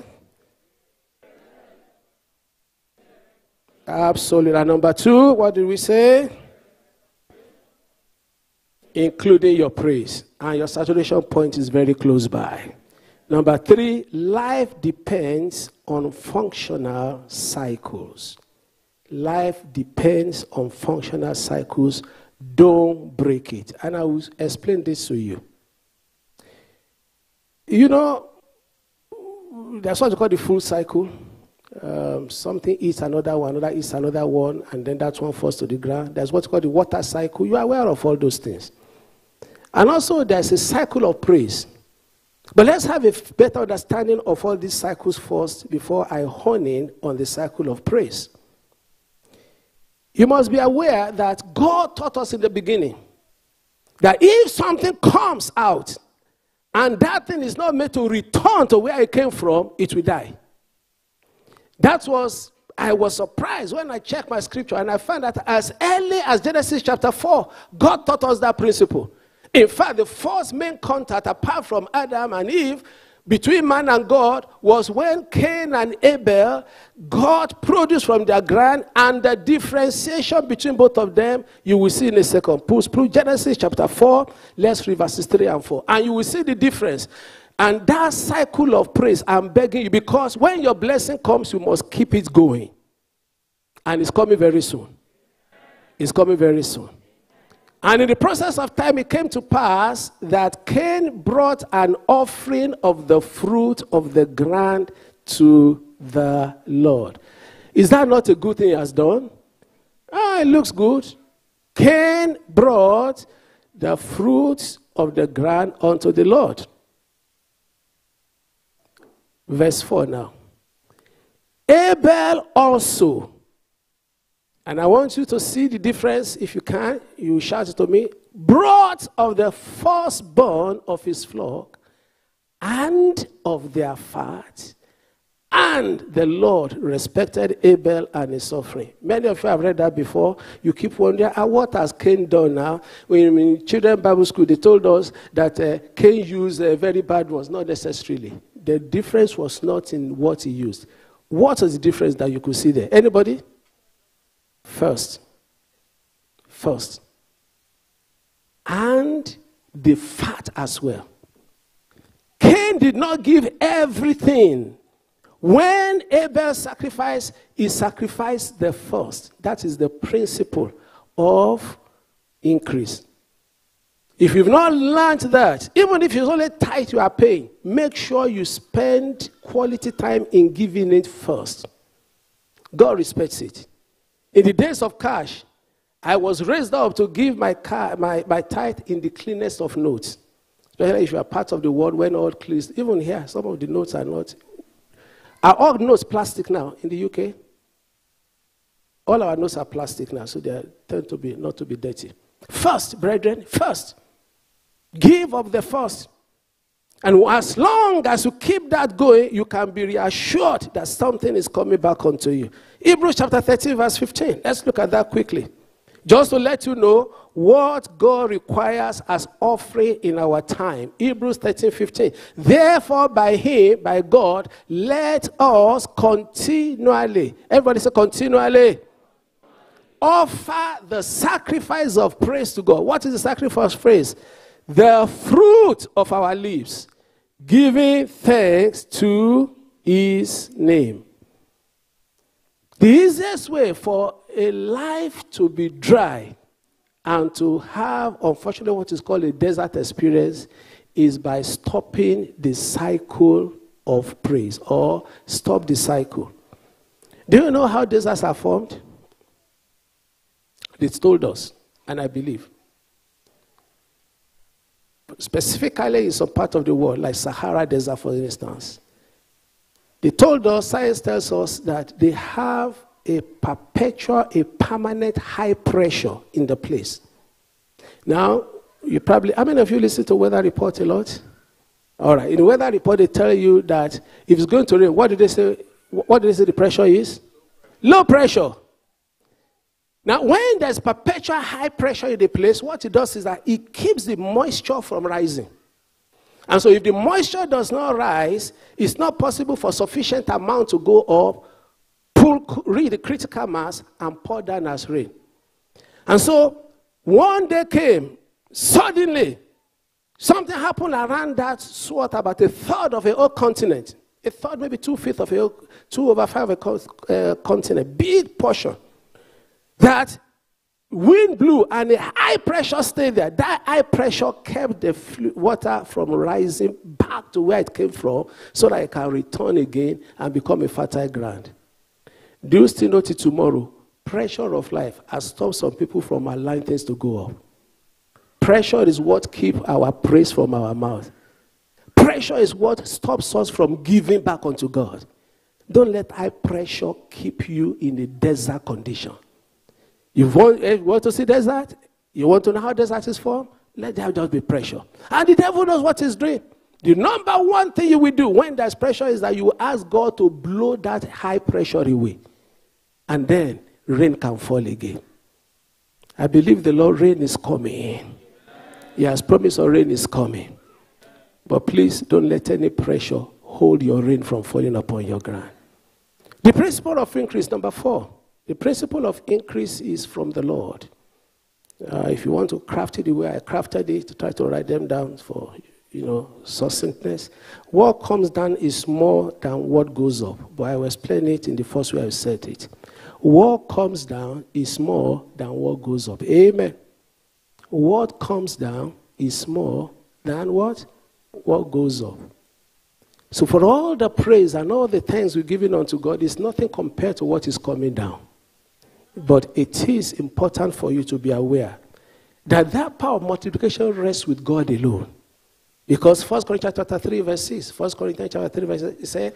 Speaker 12: Absolutely. And number 2, what did we say? Including your praise. And your saturation point is very close by. Number 3, life depends on functional cycles. Life depends on functional cycles. Don't break it. And I will explain this to you. You know, that's what you call the full cycle. Something eats another one, another eats another one, and then that one falls to the ground. There's what's called the water cycle. You are aware of all those things. And also there's a cycle of praise. But let's have a better understanding of all these cycles first before I hone in on the cycle of praise. You must be aware that God taught us in the beginning that if something comes out and that thing is not made to return to where it came from, it will die. I was surprised when I checked my scripture and I found that as early as Genesis chapter 4, God taught us that principle. In fact, the first main contact apart from Adam and Eve between man and God was when Cain and Abel, God produced from their ground, and the differentiation between both of them, you will see in a second. Push Genesis chapter 4, let's read verses 3 and 4. And you will see the difference. And that cycle of praise, I'm begging you, because when your blessing comes, you must keep it going. And it's coming very soon. It's coming very soon. And in the process of time, it came to pass that Cain brought an offering of the fruit of the ground to the Lord. Is that not a good thing he has done? It looks good. Cain brought the fruit of the ground unto the Lord. Verse 4 now. Abel also And I want you to see the difference. If you can, you shout it to me. Brought of the firstborn of his flock and of their fat. And the Lord respected Abel and his offering. Many of you have read that before. You keep wondering, what has Cain done now? When in children's Bible school, they told us that Cain used very bad ones. Not necessarily. The difference was not in what he used. What was the difference that you could see there? Anybody? First. And the fat as well. Cain did not give everything. When Abel sacrificed, he sacrificed the first. That is the principle of increase. If you've not learned that, even if it's only tithe you are paying, make sure you spend quality time in giving it first. God respects it. In the days of cash, I was raised up to give my tithe in the cleanest of notes. Especially if you are part of the world when all cleans. Even here, some of the notes are not. Are all notes plastic now in the UK? All our notes are plastic now, so they tend to be not to be dirty. First, brethren, first. Give of the first. And as long as you keep that going, you can be reassured that something is coming back onto you. Hebrews chapter 13, verse 15. Let's look at that quickly. Just to let you know what God requires as offering in our time. Hebrews 13:15. Therefore, by him, by God, let us continually, everybody say continually, offer the sacrifice of praise to God. What is the sacrifice of praise? The fruit of our lips, giving thanks to his name. The easiest way for a life to be dry and to have, unfortunately, what is called a desert experience is by stopping the cycle of praise, or stop the cycle. Do you know how deserts are formed? It's told us, and I believe. Specifically in some part of the world, like Sahara Desert, for instance. They told us, science tells us, that they have a permanent high pressure in the place. Now, you probably, how many of you listen to weather report a lot? All right, in the weather report, they tell you that if it's going to rain, what did they say? What did they say the pressure is? Low pressure. Now, when there's perpetual high pressure in the place, what it does is that it keeps the moisture from rising. And so if the moisture does not rise, it's not possible for sufficient amount to go up, reach the critical mass, and pour down as rain. And so one day came, suddenly, something happened around that swath, about a third of a whole continent. A third, maybe 2/5 of a 2/5 of a continent, big portion. That wind blew and the high pressure stayed there. That high pressure kept the water from rising back to where it came from so that it can return again and become a fertile ground. Do you still notice tomorrow? Pressure of life has stopped some people from allowing things to go up. Pressure is what keeps our praise from our mouth. Pressure is what stops us from giving back unto God. Don't let high pressure keep you in a desert condition. You want to see desert? You want to know how desert is formed? Let there just be pressure. And the devil knows what he's doing. The number one thing you will do when there's pressure is that you ask God to blow that high pressure away. And then rain can fall again. I believe the Lord rain is coming. He has promised our rain is coming. But please don't let any pressure hold your rain from falling upon your ground. The principle of increase, number 4. The principle of increase is from the Lord. If you want to craft it the way I crafted it, to try to write them down for, succinctness. What comes down is more than what goes up. But I will explain it in the first way I said it. What comes down is more than what goes up. Amen. What comes down is more than what goes up. So for all the praise and all the thanks we're giving unto God, is nothing compared to what is coming down. But it is important for you to be aware that that power of multiplication rests with God alone. Because 1 Corinthians chapter 3 verse 6, 1 Corinthians chapter 3 verse 6, it says,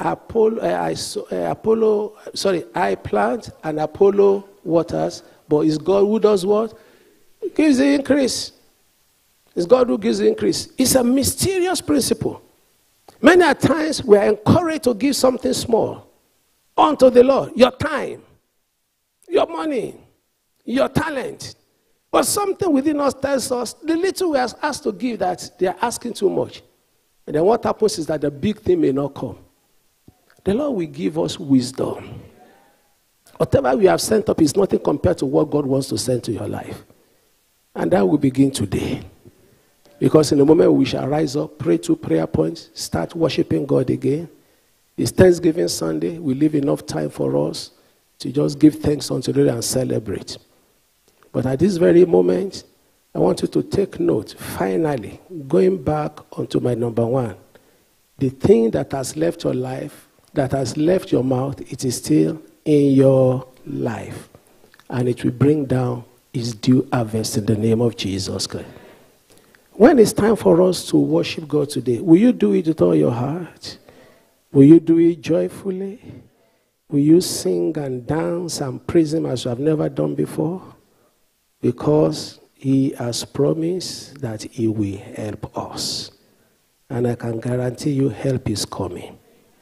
Speaker 12: I plant and Apollo waters, but it's God who does what? Gives the increase. It's God who gives the increase. It's a mysterious principle. Many a times we are encouraged to give something small unto the Lord. Your time, your money, your talent. But something within us tells us the little we are asked to give that they are asking too much. And then what happens is that the big thing may not come. The Lord will give us wisdom. Whatever we have sent up is nothing compared to what God wants to send to your life. And that will begin today. Because in a moment we shall rise up, pray 2 prayer points, start worshiping God again. It's Thanksgiving Sunday. We leave enough time for us to just give thanks unto the Lord and celebrate. But at this very moment, I want you to take note, finally, going back onto my number 1. The thing that has left your life, that has left your mouth, it is still in your life. And it will bring down its due harvest in the name of Jesus Christ. When it's time for us to worship God today, will you do it with all your heart? Will you do it joyfully? Will you sing and dance and praise Him as you have never done before? Because He has promised that He will help us. And I can guarantee you help is coming.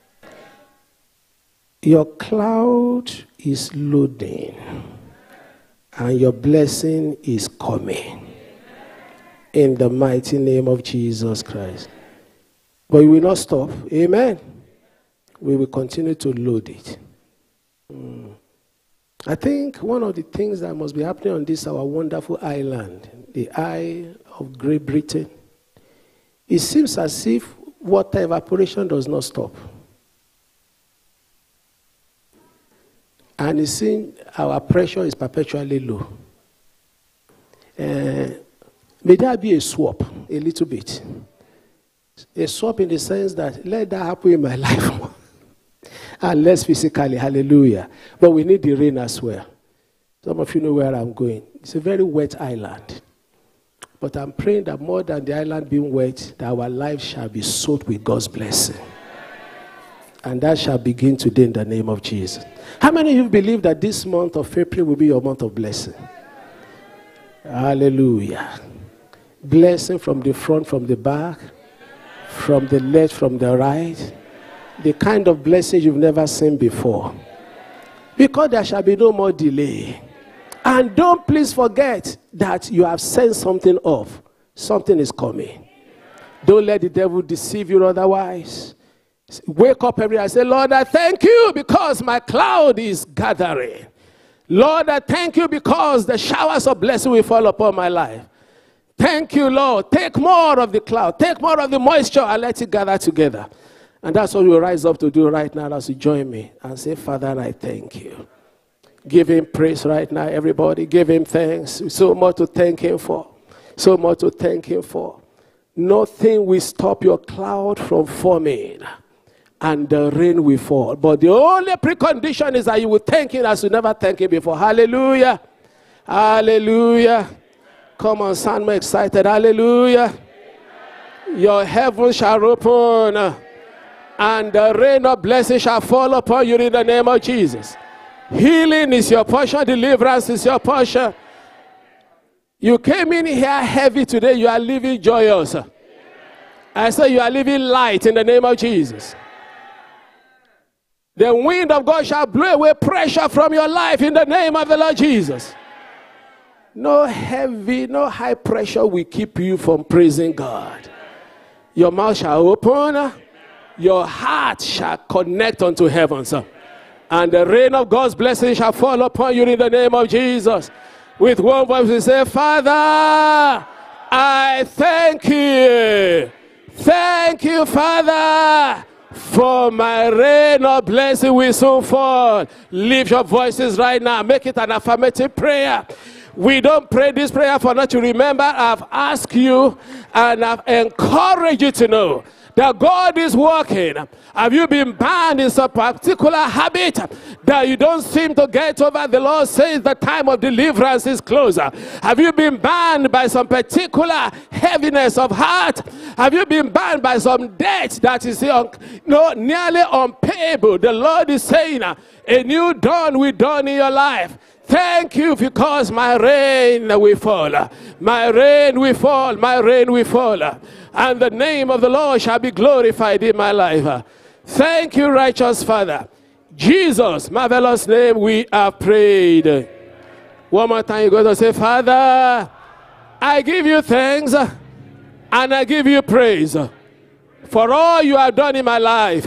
Speaker 12: Your cloud is loading. And your blessing is coming. In the mighty name of Jesus Christ. But we will not stop. Amen. We will continue to load it. I think one of the things that must be happening on this our wonderful island, the Isle of Great Britain, it seems as if water evaporation does not stop. And it seems our pressure is perpetually low. May there be a swap, a little bit. A swap in the sense that let that happen in my life. And less physically, hallelujah. But we need the rain as well. Some of you know where I'm going. It's a very wet island. But I'm praying that more than the island being wet, that our life shall be soaked with God's blessing. And that shall begin today in the name of Jesus. How many of you believe that this month of April will be your month of blessing? Hallelujah. Blessing from the front, from the back, from the left, from the right. The kind of blessing you've never seen before. Because there shall be no more delay. And don't please forget that you have sent something off. Something is coming. Don't let the devil deceive you otherwise. Wake up every day and say, Lord, I thank you because my cloud is gathering. Lord, I thank you because the showers of blessing will fall upon my life. Thank you, Lord. Take more of the cloud. Take more of the moisture and let it gather together. And that's what we'll rise up to do right now as you join me and say, Father, I thank you. Give Him praise right now, everybody. Give Him thanks. So much to thank Him for. So much to thank Him for. Nothing will stop your cloud from forming. And the rain will fall. But the only precondition is that you will thank Him as you never thanked Him before. Hallelujah. Hallelujah. Come on, sound more excited. Hallelujah. Your heaven shall open. And the rain of blessing shall fall upon you in the name of Jesus. Healing is your portion. Deliverance is your portion. You came in here heavy today. You are living joyous. I say you are living light in the name of Jesus. The wind of God shall blow away pressure from your life in the name of the Lord Jesus. No heavy, no high pressure will keep you from praising God. Your mouth shall open. Your heart shall connect unto heaven, sir. And the rain of God's blessing shall fall upon you in the name of Jesus. With one voice we say, Father, I thank you. Thank you, Father, for my rain of blessing will soon fall. Lift your voices right now. Make it an affirmative prayer. We don't pray this prayer for not to remember. I've asked you and I've encouraged you to know that God is working? Have you been bound in some particular habit that you don't seem to get over? The Lord says the time of deliverance is closer. Have you been bound by some particular heaviness of heart? Have you been bound by some debt that is nearly unpayable? The Lord is saying, a new dawn will dawn in your life. Thank you because my rain will fall. My rain will fall. My rain will fall. And the name of the Lord shall be glorified in my life. Thank you, righteous Father. Jesus, marvelous name, we have prayed. One more time, you're going to say, Father, I give you thanks and I give you praise for all you have done in my life.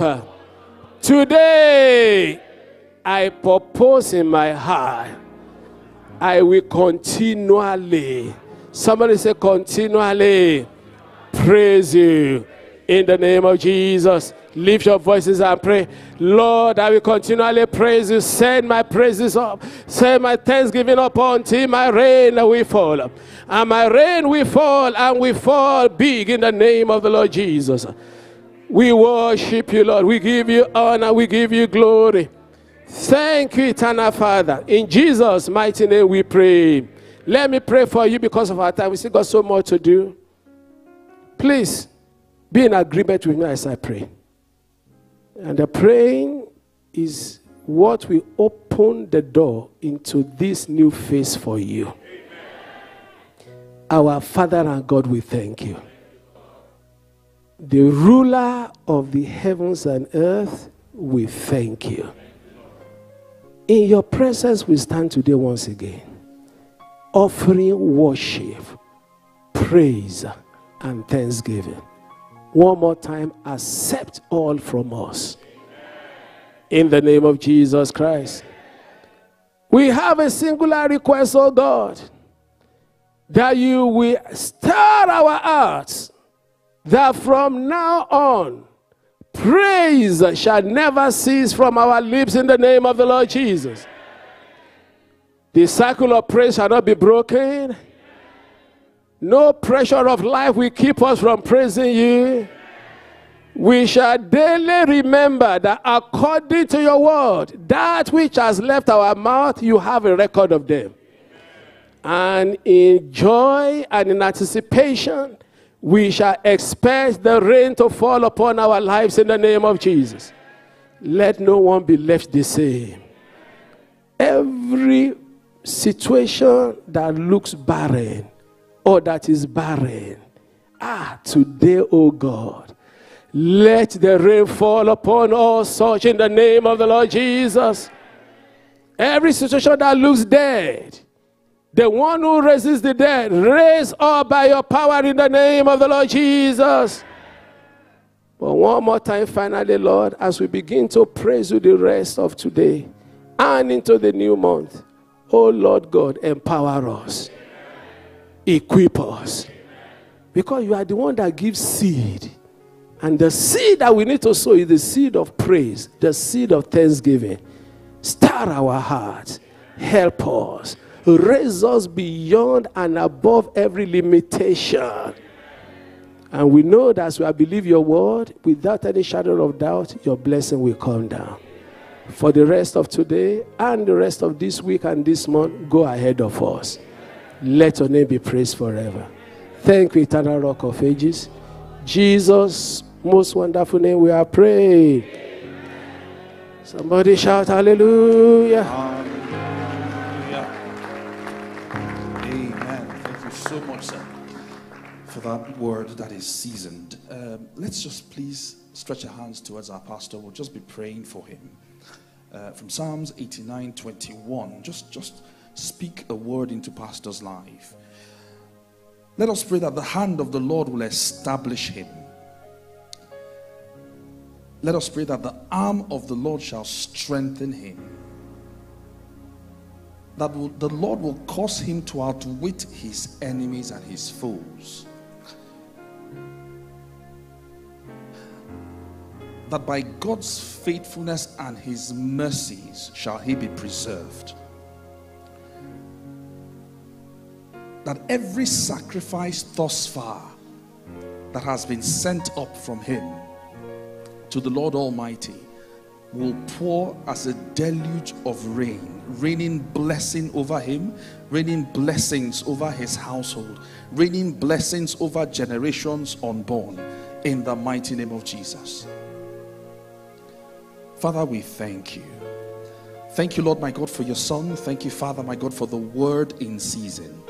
Speaker 12: Today, I purpose in my heart, I will continually, somebody say continually, praise you in the name of Jesus. Lift your voices and pray. Lord, I will continually praise you. Send my praises up. Send my thanksgiving up until my rain will fall. And my rain will fall and will fall big in the name of the Lord Jesus. We worship you, Lord. We give you honor. We give you glory. Thank you, eternal Father. In Jesus' mighty name we pray. Let me pray for you because of our time. We still got so much to do. Please be in agreement with me as I pray. And the praying is what will open the door into this new phase for you. Amen. Our Father and God, we thank you. The ruler of the heavens and earth, we thank you. In your presence we stand today once again, offering worship, praise, and thanksgiving. One more time, accept all from us. In the name of Jesus Christ. We have a singular request, oh God, that you will stir our hearts, that from now on, praise shall never cease from our lips in the name of the Lord Jesus. The cycle of praise shall not be broken. No pressure of life will keep us from praising you. We shall daily remember that according to your word, that which has left our mouth, you have a record of them. And in joy and in anticipation, we shall expect the rain to fall upon our lives in the name of Jesus. Let no one be left the same. Every situation that looks barren, or that is barren, today, oh God, let the rain fall upon all such in the name of the Lord Jesus. Every situation that looks dead, the one who raises the dead, raise up by your power in the name of the Lord Jesus. But one more time, finally, Lord, as we begin to praise you the rest of today and into the new month, oh Lord God, empower us. Equip us. Because you are the one that gives seed. And the seed that we need to sow is the seed of praise, the seed of thanksgiving. Stir our hearts. Help us. Raise us beyond and above every limitation. And we know that as we believe your word, without any shadow of doubt, your blessing will come down. For the rest of today and the rest of this week and this month, go ahead of us. Let your name be praised forever. Thank you, eternal rock of ages. Jesus' most wonderful name we are praying. Somebody shout hallelujah.
Speaker 13: Hallelujah. Amen. Thank you so much, sir, for that word that is seasoned. Let's just please stretch our hands towards our pastor. We'll just be praying for him. From Psalms 89:21, just speak a word into pastor's life. Let us pray that the hand of the Lord will establish him. Let us pray that the arm of the Lord shall strengthen him. That the Lord will cause him to outwit his enemies and his foes. That by God's faithfulness and his mercies shall he be preserved. That every sacrifice thus far that has been sent up from him to the Lord Almighty will pour as a deluge of rain, raining blessing over him, raining blessings over his household, raining blessings over generations unborn, in the mighty name of Jesus. Father, we thank you. Thank you, Lord my God, for your son. Thank you, Father my God, for the word in season.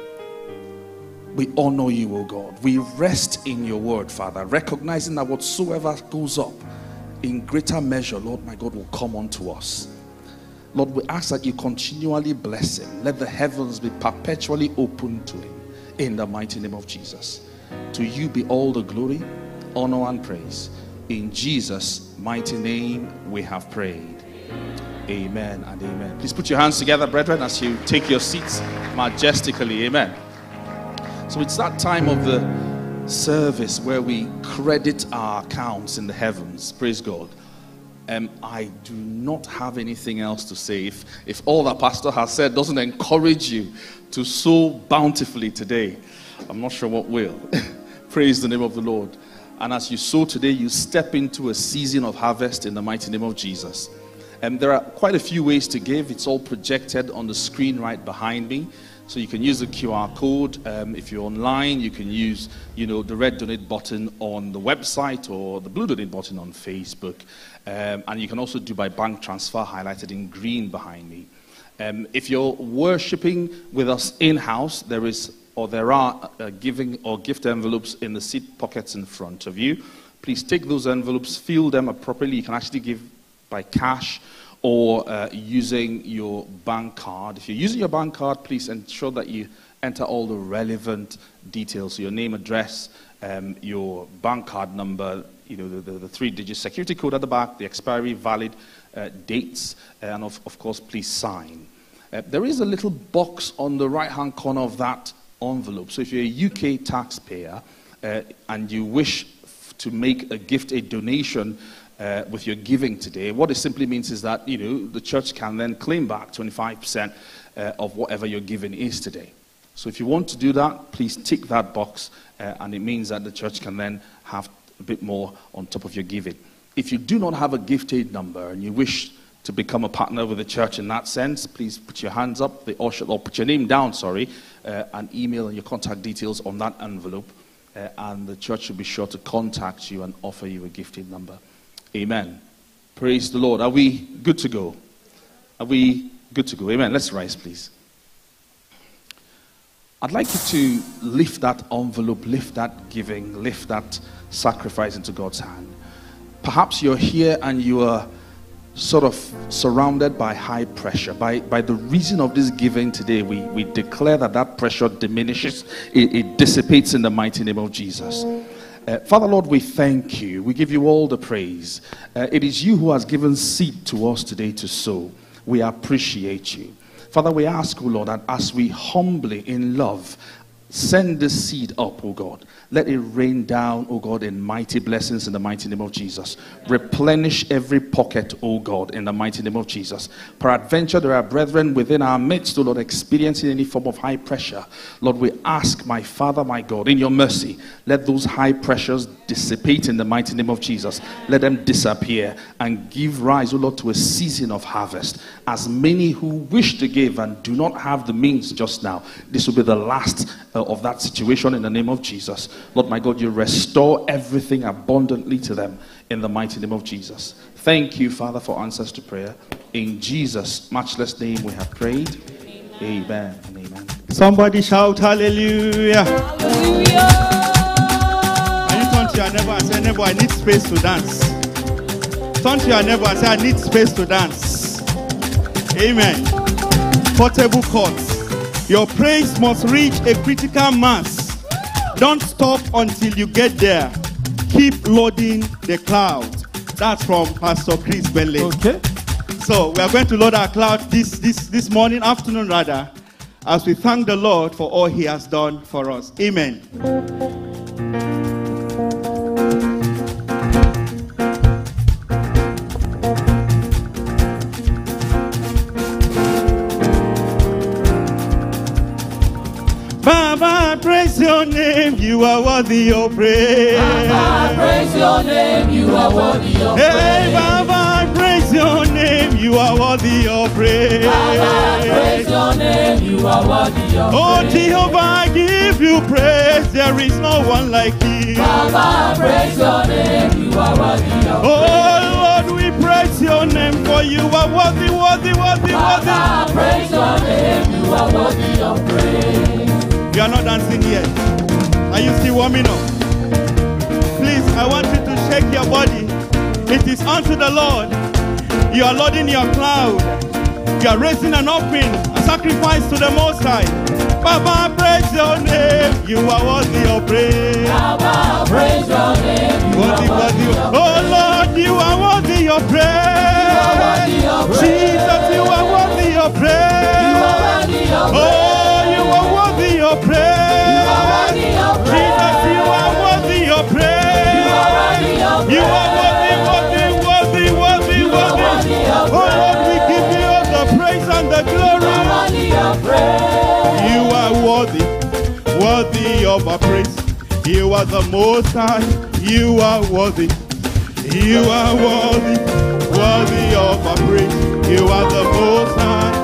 Speaker 13: We honor you, O God. We rest in your word, Father, recognizing that whatsoever goes up in greater measure, Lord my God, will come unto us. Lord, we ask that you continually bless him. Let the heavens be perpetually open to him, in the mighty name of Jesus. To you be all the glory, honor, and praise. In Jesus' mighty name we have prayed. Amen and amen. Please put your hands together, brethren, as you take your seats majestically. Amen. So it's that time of the service where we credit our accounts in the heavens. Praise God. I do not have anything else to say. If all that pastor has said doesn't encourage you to sow bountifully today, I'm not sure what will. Praise the name of the Lord. And as you sow today, you step into a season of harvest in the mighty name of Jesus. There are quite a few ways to give. It's all projected on the screen right behind me. So you can use the QR code. If you're online, you can use, the red donate button on the website or the blue donate button on Facebook. And you can also do by bank transfer, highlighted in green behind me. If you're worshiping with us in-house, there are giving or gift envelopes in the seat pockets in front of you. Please take those envelopes, fill them appropriately. You can actually give by cash or using your bank card. If you're using your bank card, please ensure that you enter all the relevant details. So your name, address, your bank card number, the 3-digit security code at the back, the expiry, valid dates, and of course, please sign. There is a little box on the right-hand corner of that envelope. So if you're a UK taxpayer and you wish to make a gift, a donation, with your giving today, what it simply means is that the church can then claim back 25% of whatever your giving is today. So if you want to do that, please tick that box, and it means that the church can then have a bit more on top of your giving. If you do not have a gift aid number and you wish to become a partner with the church in that sense, please put your hands up, or put your name down, and email and your contact details on that envelope, and the church will be sure to contact you and offer you a gift aid number. Amen. Praise the Lord. Are we good to go? Are we good to go? Amen. Let's rise, please. I'd like you to lift that envelope, lift that giving, lift that sacrifice into God's hand. Perhaps you're here and you are sort of surrounded by high pressure. By the reason of this giving today, we declare that pressure diminishes. It dissipates in the mighty name of Jesus. Father, Lord, we thank you. We give you all the praise. It is you who has given seed to us today to sow. We appreciate you. Father, we ask, O Lord, that as we humbly in love send this seed up, O God, let it rain down, O God, in mighty blessings in the mighty name of Jesus. Replenish every pocket, O God, in the mighty name of Jesus. Peradventure, there are brethren within our midst, O Lord, experiencing any form of high pressure. Lord, we ask, my Father, my God, in your mercy, let those high pressures dissipate in the mighty name of Jesus. Let them disappear and give rise, O Lord, to a season of harvest. As many who wish to give and do not have the means just now, this will be the last of that situation in the name of Jesus. Lord, my God, you restore everything abundantly to them in the mighty name of Jesus. Thank you, Father, for answers to prayer. In Jesus' matchless name we have prayed. Amen and amen.
Speaker 14: Somebody shout hallelujah. Hallelujah. Can you turn to your neighbor and say, neighbor, I need space to dance. Turn to your neighbor and say, I need space to dance. Amen. Portable chords. Your praise must reach a critical mass. Don't stop until you get there. Keep loading the cloud. That's from Pastor Chris Bele. Okay. So we are going to load our cloud this morning, afternoon rather, as we thank the Lord for all he has done for us. Amen. Baba, praise your name, you are worthy of praise.
Speaker 10: Baba, praise your name, you are worthy of praise.
Speaker 14: Hey, Baba, praise your name, you are worthy of praise.
Speaker 10: Baba, praise your name, you are worthy of praise.
Speaker 14: Oh, Jehovah, I give you praise, there is no one like you.
Speaker 10: Baba, praise your name, you are worthy of praise.
Speaker 14: Oh, Lord, we praise your name, for you are worthy, worthy, worthy,
Speaker 10: Baba,
Speaker 14: worthy.
Speaker 10: praise your name, you are worthy of praise.
Speaker 14: You are not dancing yet. Are you still warming up? Please, I want you to shake your body. It is unto the Lord. You are loading your cloud. You are raising an offering, a sacrifice to the Most High. Baba, praise your name. You are worthy of praise.
Speaker 10: Baba, praise your name. You
Speaker 14: Worthy,
Speaker 10: are
Speaker 14: worthy.
Speaker 10: worthy of
Speaker 14: Oh Lord, you are worthy of praise.
Speaker 10: You are worthy of praise.
Speaker 14: Jesus, you are worthy of praise.
Speaker 10: You are worthy of praise.
Speaker 14: Oh, you are worthy of praise.
Speaker 10: You are worthy of praise.
Speaker 14: Jesus, you are worthy of praise.
Speaker 10: You are worthy of praise.
Speaker 14: You are worthy, worthy, worthy, worthy,
Speaker 10: You are
Speaker 14: worthy.
Speaker 10: worthy of
Speaker 14: Oh Lord, we give you all the praise and the glory.
Speaker 10: You are worthy of praise.
Speaker 14: You are worthy, worthy of our praise. You are the Most High. You are worthy. You are worthy, worthy of our praise. You are the Most High.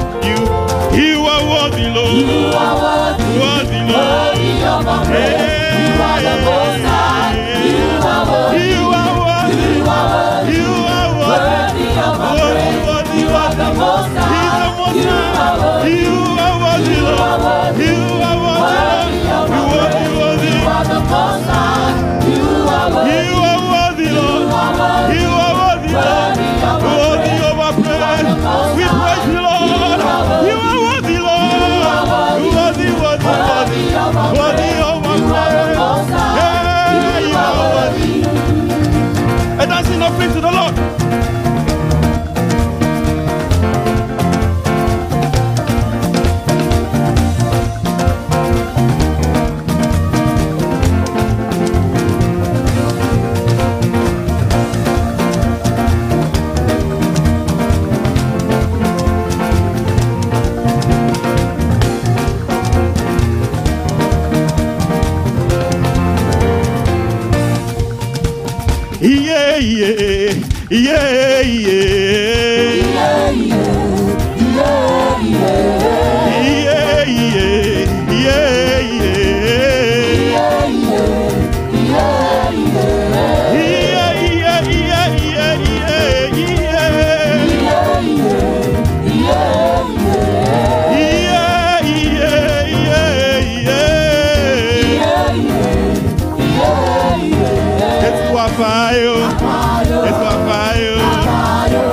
Speaker 14: You are worthy, Lord.
Speaker 10: You are worthy,
Speaker 14: worthy, Lord.
Speaker 10: Worthy of our praise. You are the Most High. You are worthy.
Speaker 14: You are worthy.
Speaker 10: You are worthy.
Speaker 14: You are
Speaker 10: Worthy of our praise. You are the Most High. You are worthy.
Speaker 14: You are worthy, Lord. You are worthy.
Speaker 10: Worthy of our praise. You are the Most High. You are worthy.
Speaker 14: You are worthy, Lord. You are worthy, Lord. Worthy of our praise. We praise you, Lord. You are worthy, Lord. Worthy, worthy, worthy. Worthy of our praise. Yeah, you are worthy. A dancing offering to the Lord. Yeah, yeah, yeah, yeah. Yeah, yeah, Fire.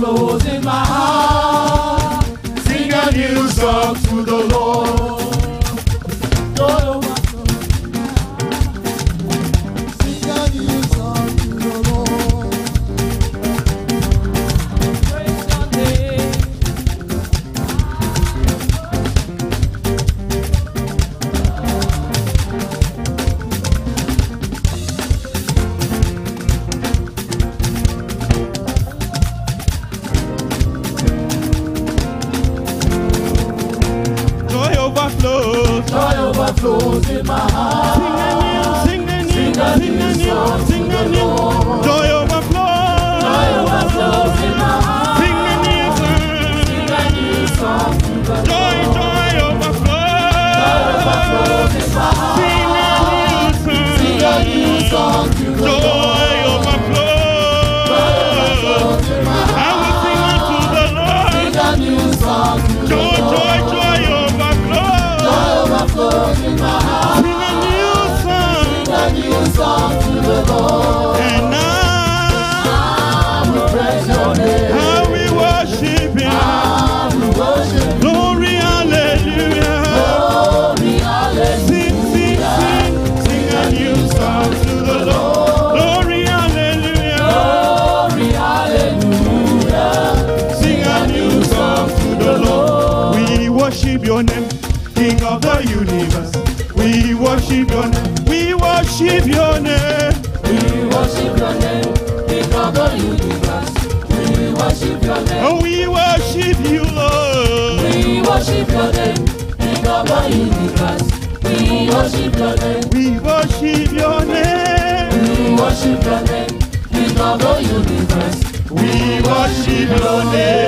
Speaker 10: overflows in my heart. Sing a new song to the Lord. Joy overflows in my heart. Sing a new song to the Lord. Praise your name. Joy overflows in my heart. Sing a new song to the Lord.
Speaker 14: Joy overflows.
Speaker 10: Joy overflows in my heart.
Speaker 14: Sing a new
Speaker 10: song to the Lord.
Speaker 14: Joy overflows.
Speaker 10: Joy overflows in my heart. Sing a new song to the Lord.
Speaker 14: Joy overflows.
Speaker 10: In my heart.
Speaker 14: I will sing unto the Lord.
Speaker 10: Sing a new song to the Lord.
Speaker 14: Joy overflows.
Speaker 10: Joy overflows in my heart.
Speaker 14: Sing a new song.
Speaker 10: Sing a new song to the Lord.
Speaker 14: And now
Speaker 10: we praise your name.
Speaker 14: how we worship Him.
Speaker 10: We worship you.
Speaker 14: Glory, hallelujah.
Speaker 10: Glory, hallelujah.
Speaker 14: Sing, sing, sing. Sing a new song to the Lord. Glory, hallelujah.
Speaker 10: Glory, hallelujah.
Speaker 14: Sing a new song to the Lord. We worship your name, King of the universe. We worship your name. We worship your name.
Speaker 10: We worship your name, King of the universe. We worship your name.
Speaker 14: Oh, we worship you, Lord.
Speaker 10: We worship your name, King of the universe. We worship your name.
Speaker 14: We worship your name.
Speaker 10: We worship your name, King of the universe.
Speaker 14: We worship your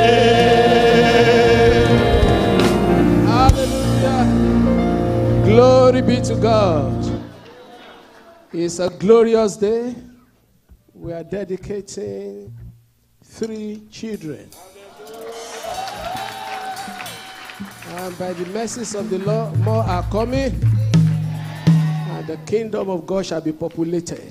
Speaker 14: name.
Speaker 12: Hallelujah. Glory be to God. It's a glorious day. We are dedicating 3 children. And by the mercies of the Lord, more are coming. And the kingdom of God shall be populated.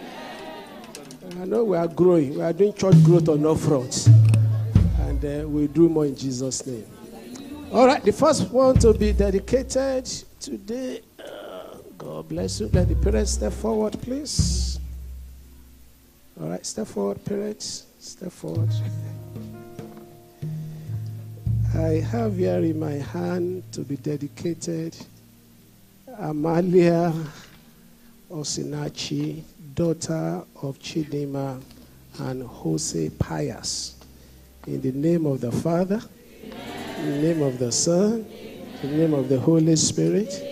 Speaker 12: I know we are growing. We are doing church growth on all fronts. And we'll do more in Jesus' name. All right, the first one to be dedicated today. God bless you. Let the parents step forward, please. All right, step forward, parents. Step forward. I have here in my hand to be dedicated Amalia Osinachi, daughter of Chidima and Jose Pius. In the name of the Father, in the name of the Son, in the name of the Holy Spirit.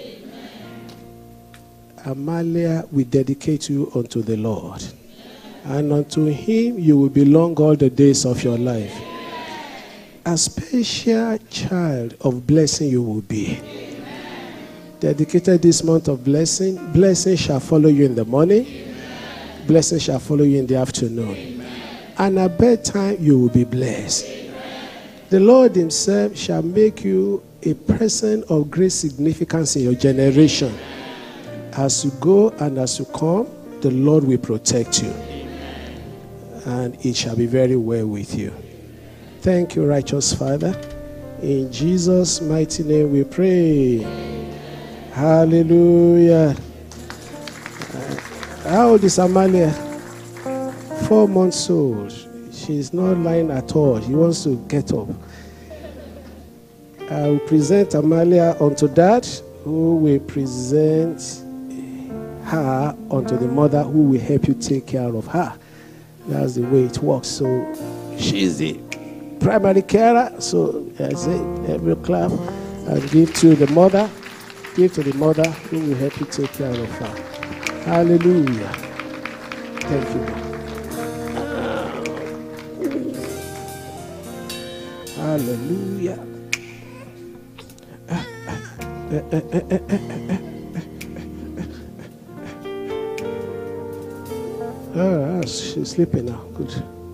Speaker 12: Amalia, we dedicate you unto the Lord. And unto Him you will belong all the days of your life. A special child of blessing you will be. Dedicated this month of blessing. Blessing shall follow you in the morning. Blessing shall follow you in the afternoon. And at bedtime you will be blessed. The Lord Himself shall make you a person of great significance in your generation. As you go and as you come, the Lord will protect you. And it shall be very well with you. Thank you, righteous Father. In Jesus' mighty name we pray. Hallelujah. How old is Amalia? 4 months old. She's not lying at all. She wants to get up. I will present Amalia unto Dad, who will present her unto the mother, who will help you take care of her. That's the way it works. So she's the primary carer. So I say, every clap and give to the mother. Give to the mother who will help you take care of her. Hallelujah. Thank you. Hallelujah. Oh, she's sleeping now. Good.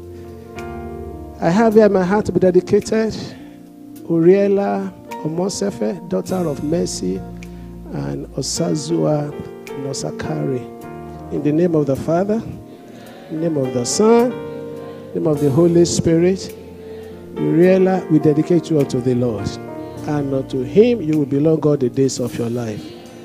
Speaker 12: I have here my heart to be dedicated. Uriela Omosefe, daughter of Mercy, and Osazua Nosakari. In the name of the Father, in the name of the Son, in the name of the Holy Spirit. Uriela, we dedicate you unto the Lord. And unto him you will belong all the days of your life.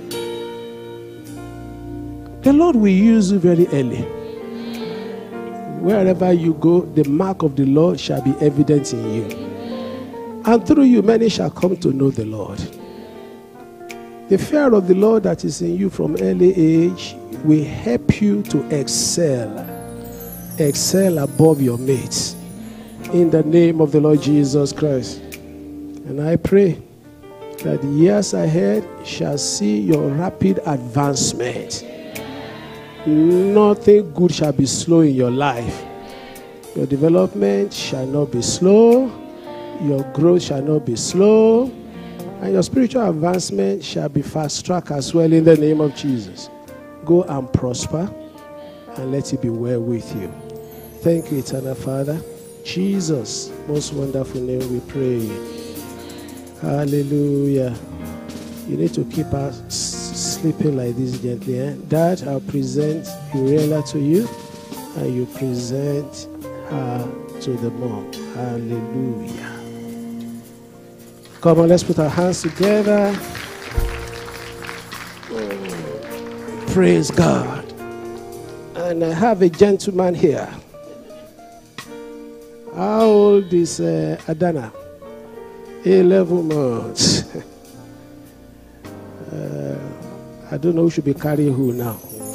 Speaker 12: The Lord will use you very early. Wherever you go, the mark of the Lord shall be evident in you. And through you, many shall come to know the Lord. The fear of the Lord that is in you from early age will help you to excel above your mates. In the name of the Lord Jesus Christ. And I pray that the years ahead shall see your rapid advancement. Nothing good shall be slow in your life. Your development shall not be slow. Your growth shall not be slow. And your spiritual advancement shall be fast track as well in the name of Jesus. Go and prosper and let it be well with you. Thank you, eternal Father. Jesus, most wonderful name we pray. Hallelujah. You need to keep us sleeping like this gently. Dad, I'll present Uriela to you, and you present her to the mom. Hallelujah. Come on, let's put our hands together. Praise God. And I have a gentleman here. How old is Adana? 11 months. I don't know who should be carrying who now.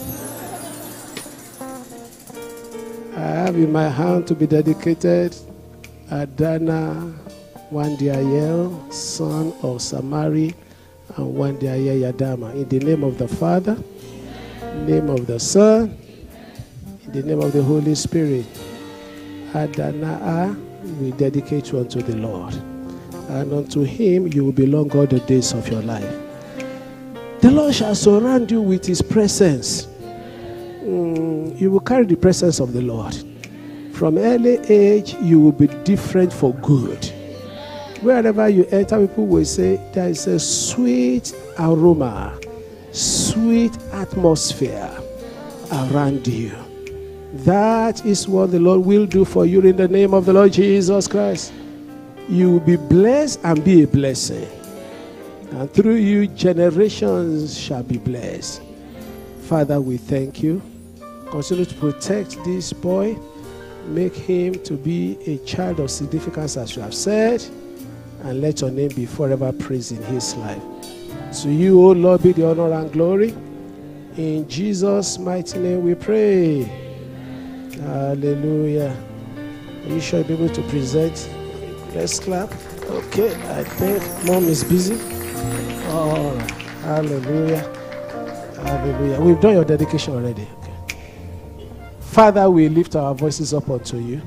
Speaker 12: I have in my hand to be dedicated Adana Wandiayel, son of Samari, and Wandiayel Yadama. In the name of the Father, in the name of the Son, in the name of the Holy Spirit. Adana, we dedicate you unto the Lord. And unto him you will belong all the days of your life. The Lord shall surround you with his presence. You will carry the presence of the Lord. From early age, you will be different for good. Wherever you enter, people will say, there is a sweet aroma, sweet atmosphere around you. That is what the Lord will do for you in the name of the Lord Jesus Christ. You will be blessed and be a blessing. And through you, generations shall be blessed. Father, we thank you. Continue to protect this boy. Make him to be a child of significance, as you have said. And let your name be forever praised in his life. To you, O Lord, be the honor and glory. In Jesus' mighty name we pray. Hallelujah. Are you sure you'll be able to present? Let's clap. Okay, I think mom is busy. All right. Hallelujah. Hallelujah. We've done your dedication already. Okay. Father, we lift our voices up unto you.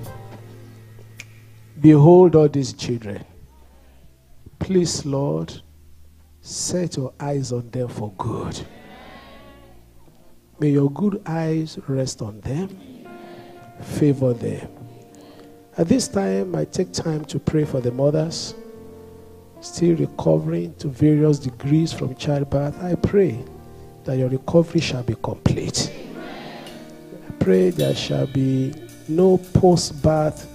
Speaker 12: Behold all these children. Please, Lord, set your eyes on them for good. May your good eyes rest on them. Favor them. At this time, I take time to pray for the mothers still recovering to various degrees from childbirth. I pray that your recovery shall be complete. I pray there shall be no post-birth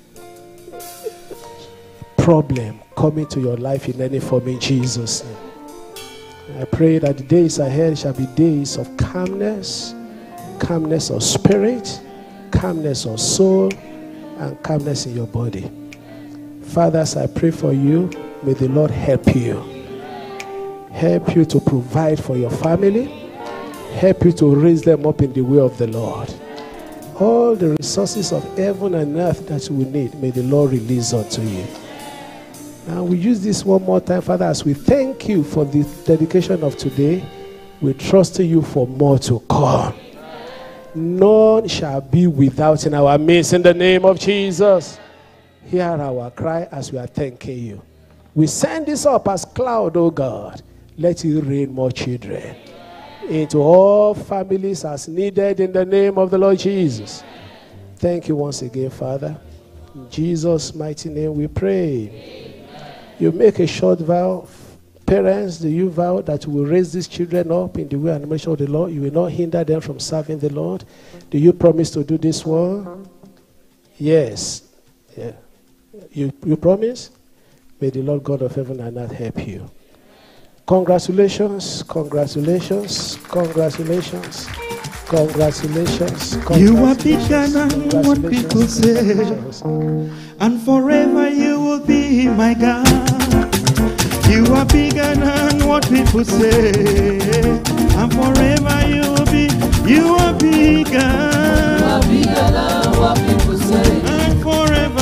Speaker 12: problem coming to your life in any form in Jesus' name. I pray that the days ahead shall be days of calmness, calmness of spirit, calmness of soul, and calmness in your body. Fathers, I pray for you. May the Lord help you. Help you to provide for your family. Help you to raise them up in the way of the Lord. All the resources of heaven and earth that you will need, may the Lord release unto you. Now we use this one more time, Father, as we thank you for the dedication of today. We trust you for more to come. None shall be without in our midst in the name of Jesus. Hear our cry as we are thanking you. We send this up as cloud, oh God. Let it rain more children into all families as needed in the name of the Lord Jesus. Thank you once again, Father. In Jesus' mighty name we pray. You make a short vow. Parents, do you vow that you will raise these children up in the way and measure of the Lord? You will not hinder them from serving the Lord. Do you promise to do this one? Yes. Yeah. You promise? May the Lord God of heaven and earth help you. Congratulations, congratulations, congratulations, congratulations.
Speaker 14: You are bigger than what people say, and forever you will be my God. You are bigger than what people say, and forever you will be. You are bigger. You are bigger than what people say, and forever.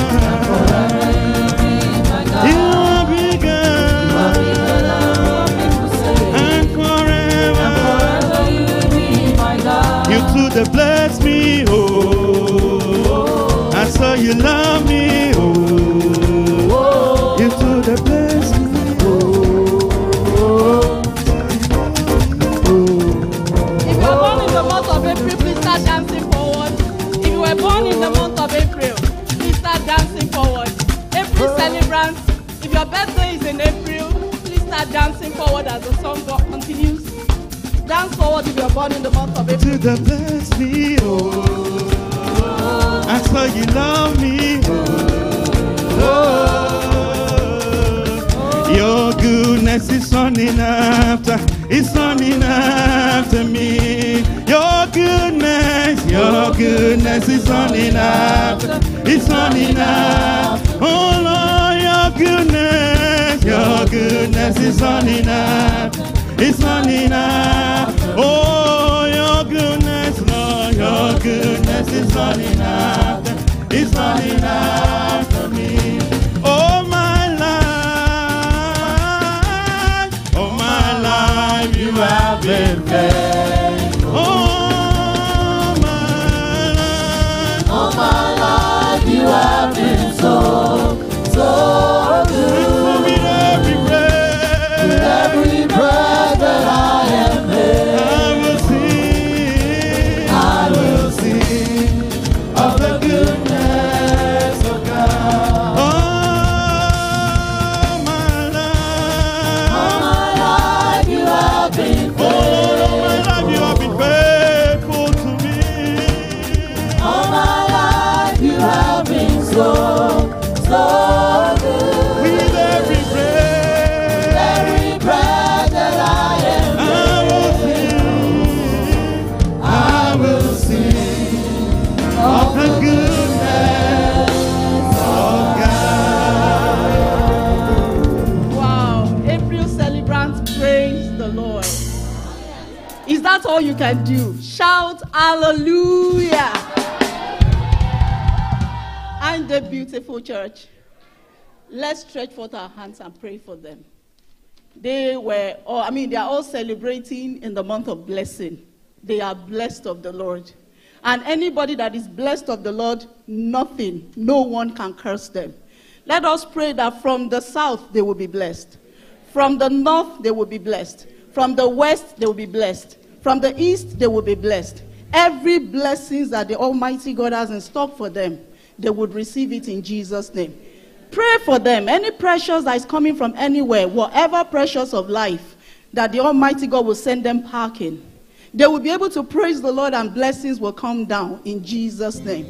Speaker 14: You are bigger. You are bigger than what people say, and forever you will be my God. You too that bless me, oh, and so you love me, oh. You too that bless me, oh.
Speaker 15: If you were born in the month of April, please start dancing forward. If you were born in the month of April, please start dancing forward. April celebrants, if your birthday is in April, please start dancing forward as the song continues. Dance forward if you are born in the month of April.
Speaker 14: To the bless me, oh, and so you love me, oh. Your goodness is running after me. Your goodness is running after, it's running after. Oh Lord, your goodness is running after, it's running after. Oh, your goodness, Lord, your goodness is running after, it's running after me. Oh my life, you have been faithful. Oh my life, you have been so good. With every breath that I am able, I will sing of the goodness of God. Oh my life, you have been faithful. Oh Lord, all my life you have been faithful to me. All my life you have been so good. With every breath that I am, I will sing of the goodness of God.
Speaker 15: Wow, April celebrants, praise the Lord. Is that all you can do? Shout hallelujah. And the beautiful church. Let's stretch forth our hands and pray for them. They are all celebrating in the month of blessing. They are blessed of the Lord. And anybody that is blessed of the Lord, no one can curse them. Let us pray that from the south they will be blessed. From the north they will be blessed. From the west they will be blessed. From the east they will be blessed. Every blessing that the Almighty God has in stock for them, they would receive it in Jesus' name. Pray for them. Any pressures that is coming from anywhere, whatever pressures of life, that the Almighty God will send them packing. They will be able to praise the Lord and blessings will come down in Jesus' name.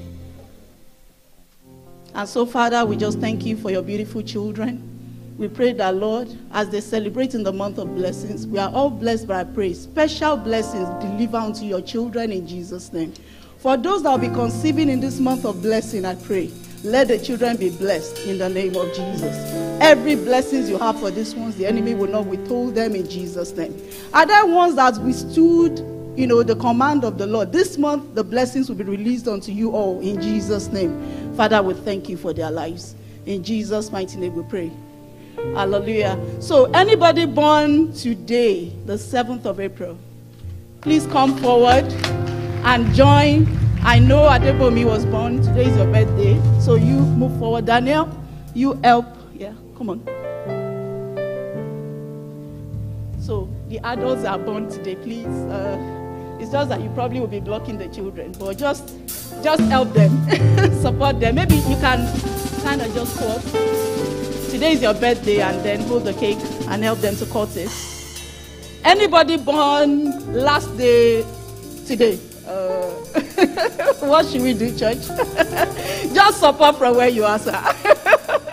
Speaker 15: And so, Father, we just thank you for your beautiful children. We pray that, Lord, as they celebrate in the month of blessings, we are all blessed by praise. Special blessings deliver unto your children in Jesus' name. For those that will be conceiving in this month of blessing, I pray, let the children be blessed in the name of Jesus. Every blessings you have for these ones, the enemy will not withhold them in Jesus' name. Are there ones that withstood, the command of the Lord? This month, the blessings will be released unto you all in Jesus' name. Father, we thank you for their lives. In Jesus' mighty name we pray. Hallelujah. So anybody born today, the 7th of April, please come forward and join. I know Adebomi was born. Today is your birthday. So you move forward. Daniel, you help. Yeah, come on. So the adults are born today, please. It's just that you probably will be blocking the children. But just help them. Support them. Maybe you can kind of just cut. Today is your birthday and then hold the cake and help them to cut it. Anybody born last day today? What should we do, church? Just support from where you are, sir.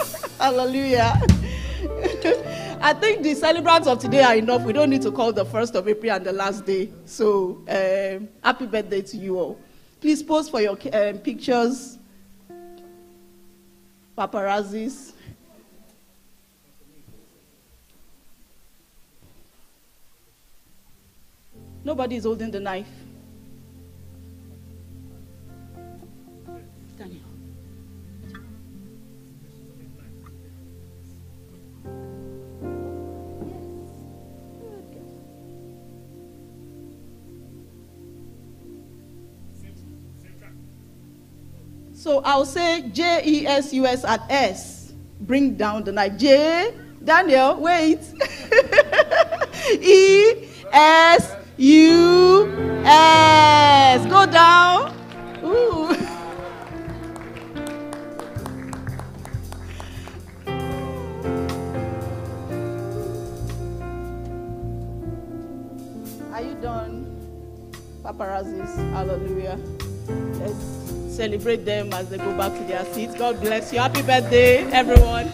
Speaker 15: Hallelujah. I think the celebrants of today are enough. We don't need to call the 1st of April and the last day. So, happy birthday to you all. Please pose for your pictures. Paparazzis. Nobody is holding the knife. Daniel. So I'll say J-E-S-U-S at S. Bring down the knife. J, Daniel, wait. E-S-U-S. Go down. Ooh. Are you done? Paparazzis, hallelujah. Let's celebrate them as they go back to their seats. God bless you. Happy birthday, everyone.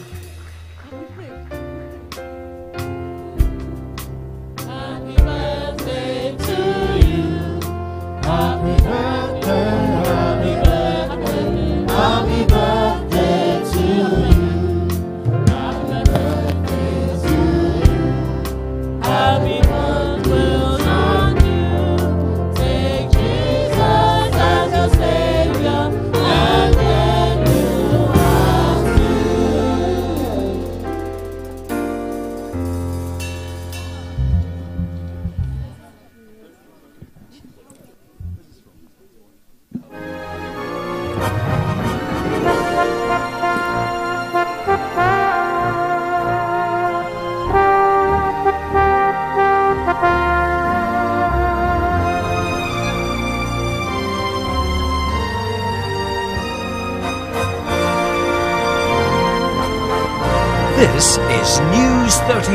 Speaker 10: Happy birthday to you. Happy birthday, happy birthday, happy birthday to you. Happy birthday to you. Happy birthday on you. Take Jesus as your Savior, and then you have to.
Speaker 16: This is News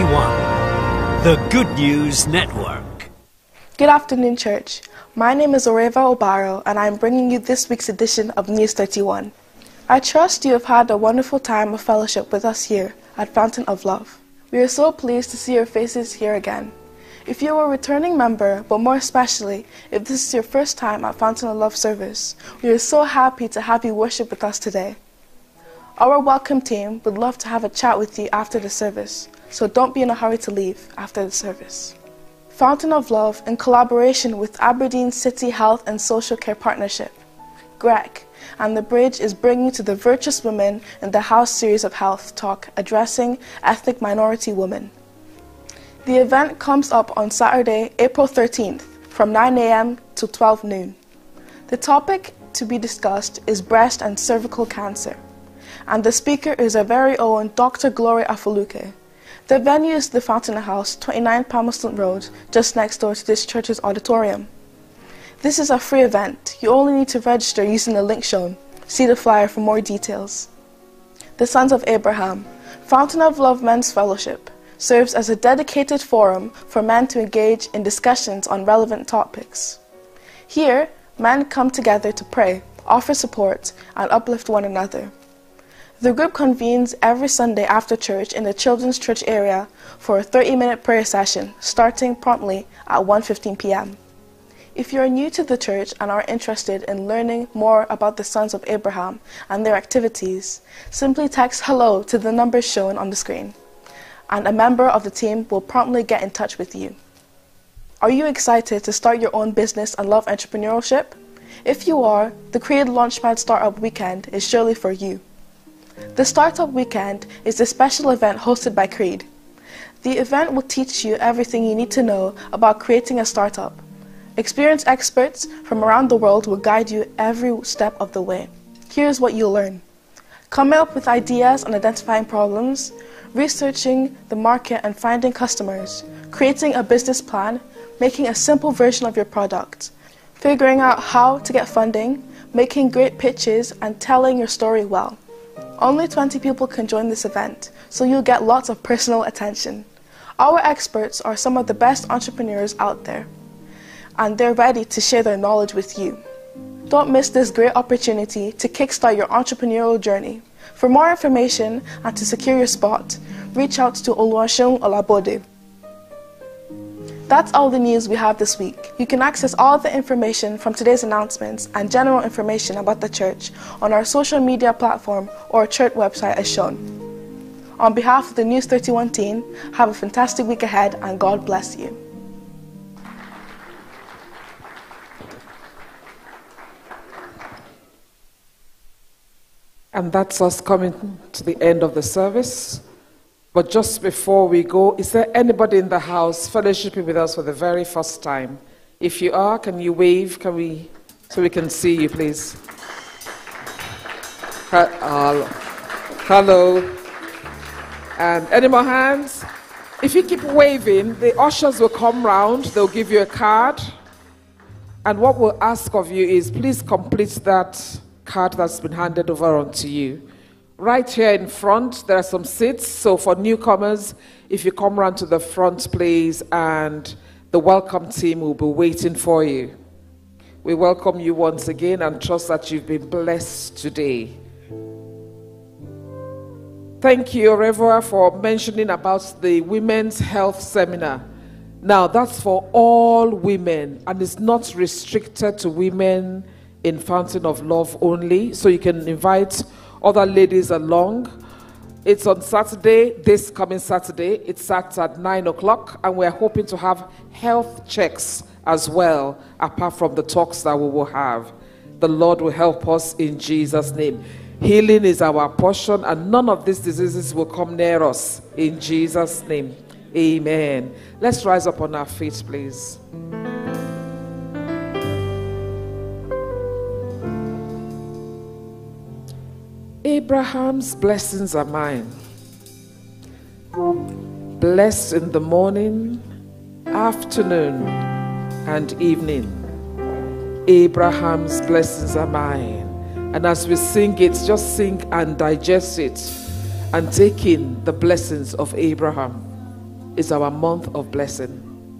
Speaker 16: 31, the Good News Network.
Speaker 17: Good afternoon, church. My name is Oreva Obaro, and I'm bringing you this week's edition of News 31. I trust you have had a wonderful time of fellowship with us here at Fountain of Love. We are so pleased to see your faces here again. If you are a returning member, but more especially if this is your first time at Fountain of Love service, we are so happy to have you worship with us today. Our welcome team would love to have a chat with you after the service, so don't be in a hurry to leave after the service. Fountain of Love, in collaboration with Aberdeen City Health and Social Care Partnership, GREC, and The Bridge is bringing to the Virtuous Women in the House series of health talk addressing ethnic minority women. The event comes up on Saturday, April 13th from 9 a.m. to 12 noon. The topic to be discussed is breast and cervical cancer, and the speaker is our very own Dr. Gloria Afoluke. The venue is the Fountain House, 29 Palmerston Road, just next door to this church's auditorium. This is a free event. You only need to register using the link shown. See the flyer for more details. The Sons of Abraham, Fountain of Love Men's Fellowship, serves as a dedicated forum for men to engage in discussions on relevant topics. Here, men come together to pray, offer support, and uplift one another. The group convenes every Sunday after church in the Children's Church area for a 30-minute prayer session, starting promptly at 1:15 p.m. If you are new to the church and are interested in learning more about the Sons of Abraham and their activities, simply text "hello" to the numbers shown on the screen, and a member of the team will promptly get in touch with you. Are you excited to start your own business and love entrepreneurship? If you are, the Creed Launchpad Startup Weekend is surely for you. The Startup Weekend is a special event hosted by Creed. The event will teach you everything you need to know about creating a startup. Experienced experts from around the world will guide you every step of the way. Here's what you'll learn: coming up with ideas and identifying problems, researching the market and finding customers, creating a business plan, making a simple version of your product, figuring out how to get funding, making great pitches, and telling your story well. Only 20 people can join this event, so you'll get lots of personal attention. Our experts are some of the best entrepreneurs out there, and they're ready to share their knowledge with you. Don't miss this great opportunity to kickstart your entrepreneurial journey. For more information and to secure your spot, reach out to Oluwaseun Olabode. That's all the news we have this week. You can access all the information from today's announcements and general information about the church on our social media platform or church website as shown. On behalf of the News 31 team, have a fantastic week ahead and God bless you.
Speaker 1: And that's us coming to the end of the service. But just before we go, is there anybody in the house fellowshipping with us for the very first time? If you are, can you wave? So we can see you, please? Hello. And any more hands? If you keep waving, the ushers will come round. They'll give you a card. And what we'll ask of you is please complete that card that's been handed over onto you. Right here in front, there are some seats. So for newcomers, if you come round to the front, please, and the welcome team will be waiting for you. We welcome you once again and trust that you've been blessed today. Thank you, Orevua, for mentioning about the Women's Health Seminar. Now, that's for all women, and it's not restricted to women in Fountain of Love only, so you can invite other ladies along. It's on Saturday, this coming Saturday. It starts at 9 o'clock, and we're hoping to have health checks as well, apart from the talks that we will have. The Lord will help us in Jesus' name. Healing is our portion, and none of these diseases will come near us in Jesus' name. Amen. Let's rise up on our feet, please. Abraham's blessings are mine. Blessed in the morning, afternoon, and evening. Abraham's blessings are mine. And as we sing it, just sing and digest it. And take in the blessings of Abraham. It's our month of blessing.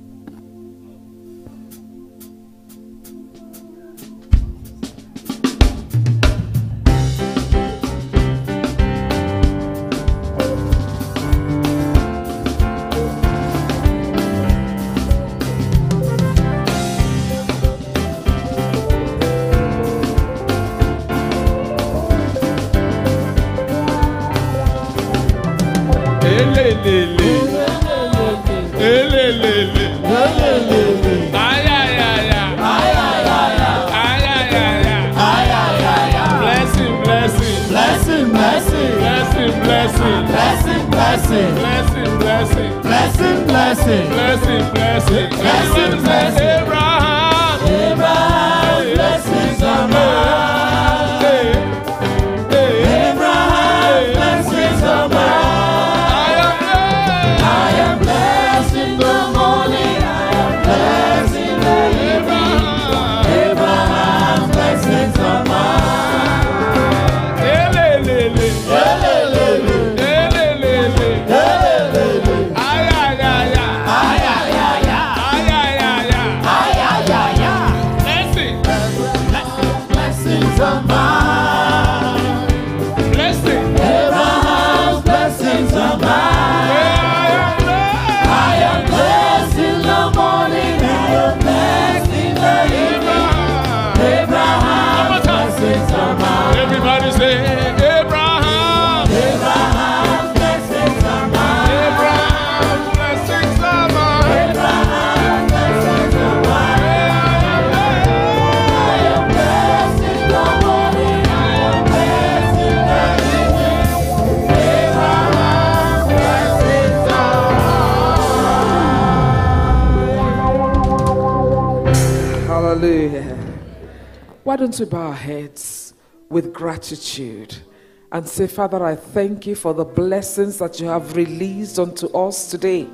Speaker 1: Why don't we bow our heads with gratitude and say, Father, I thank you for the blessings that you have released unto us today.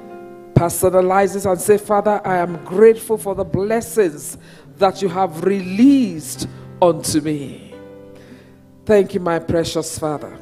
Speaker 1: Personalize it and say, Father, I am grateful for the blessings that you have released unto me. Thank you, my precious Father.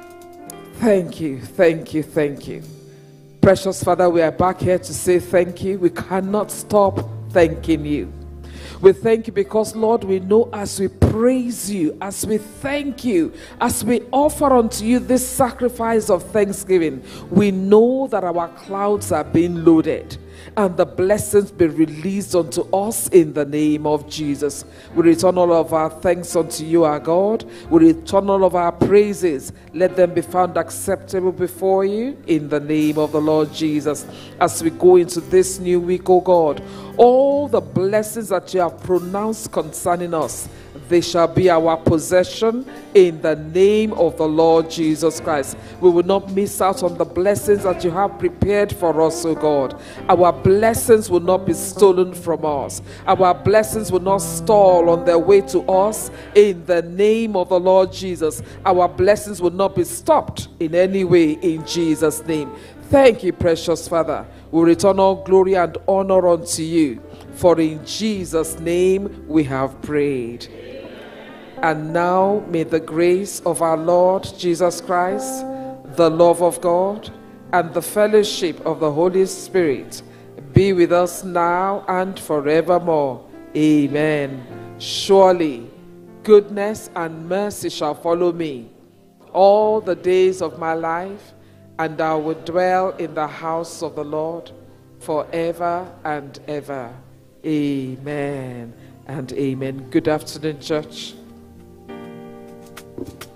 Speaker 1: Thank you, thank you, thank you. Precious Father, we are back here to say thank you. We cannot stop thanking you. We thank you because, Lord, we know as we praise you, as we thank you, as we offer unto you this sacrifice of thanksgiving, we know that our clouds are being loaded and the blessings be released unto us in the name of Jesus. We return all of our thanks unto you, our God. We return all of our praises. Let them be found acceptable before you in the name of the Lord Jesus. As we go into this new week, O God, all the blessings that you have pronounced concerning us, they shall be our possession in the name of the Lord Jesus Christ. We will not miss out on the blessings that you have prepared for us, O God. Our blessings will not be stolen from us. Our blessings will not stall on their way to us in the name of the Lord Jesus. Our blessings will not be stopped in any way in Jesus' name. Thank you, precious Father. We return all glory and honor unto you. For in Jesus' name we have prayed. And now may the grace of our Lord Jesus Christ, the love of God, and the fellowship of the Holy Spirit be with us now and forevermore. Amen. Surely goodness and mercy shall follow me all the days of my life, and I will dwell in the house of the Lord forever and ever. Amen and amen. Good afternoon, church.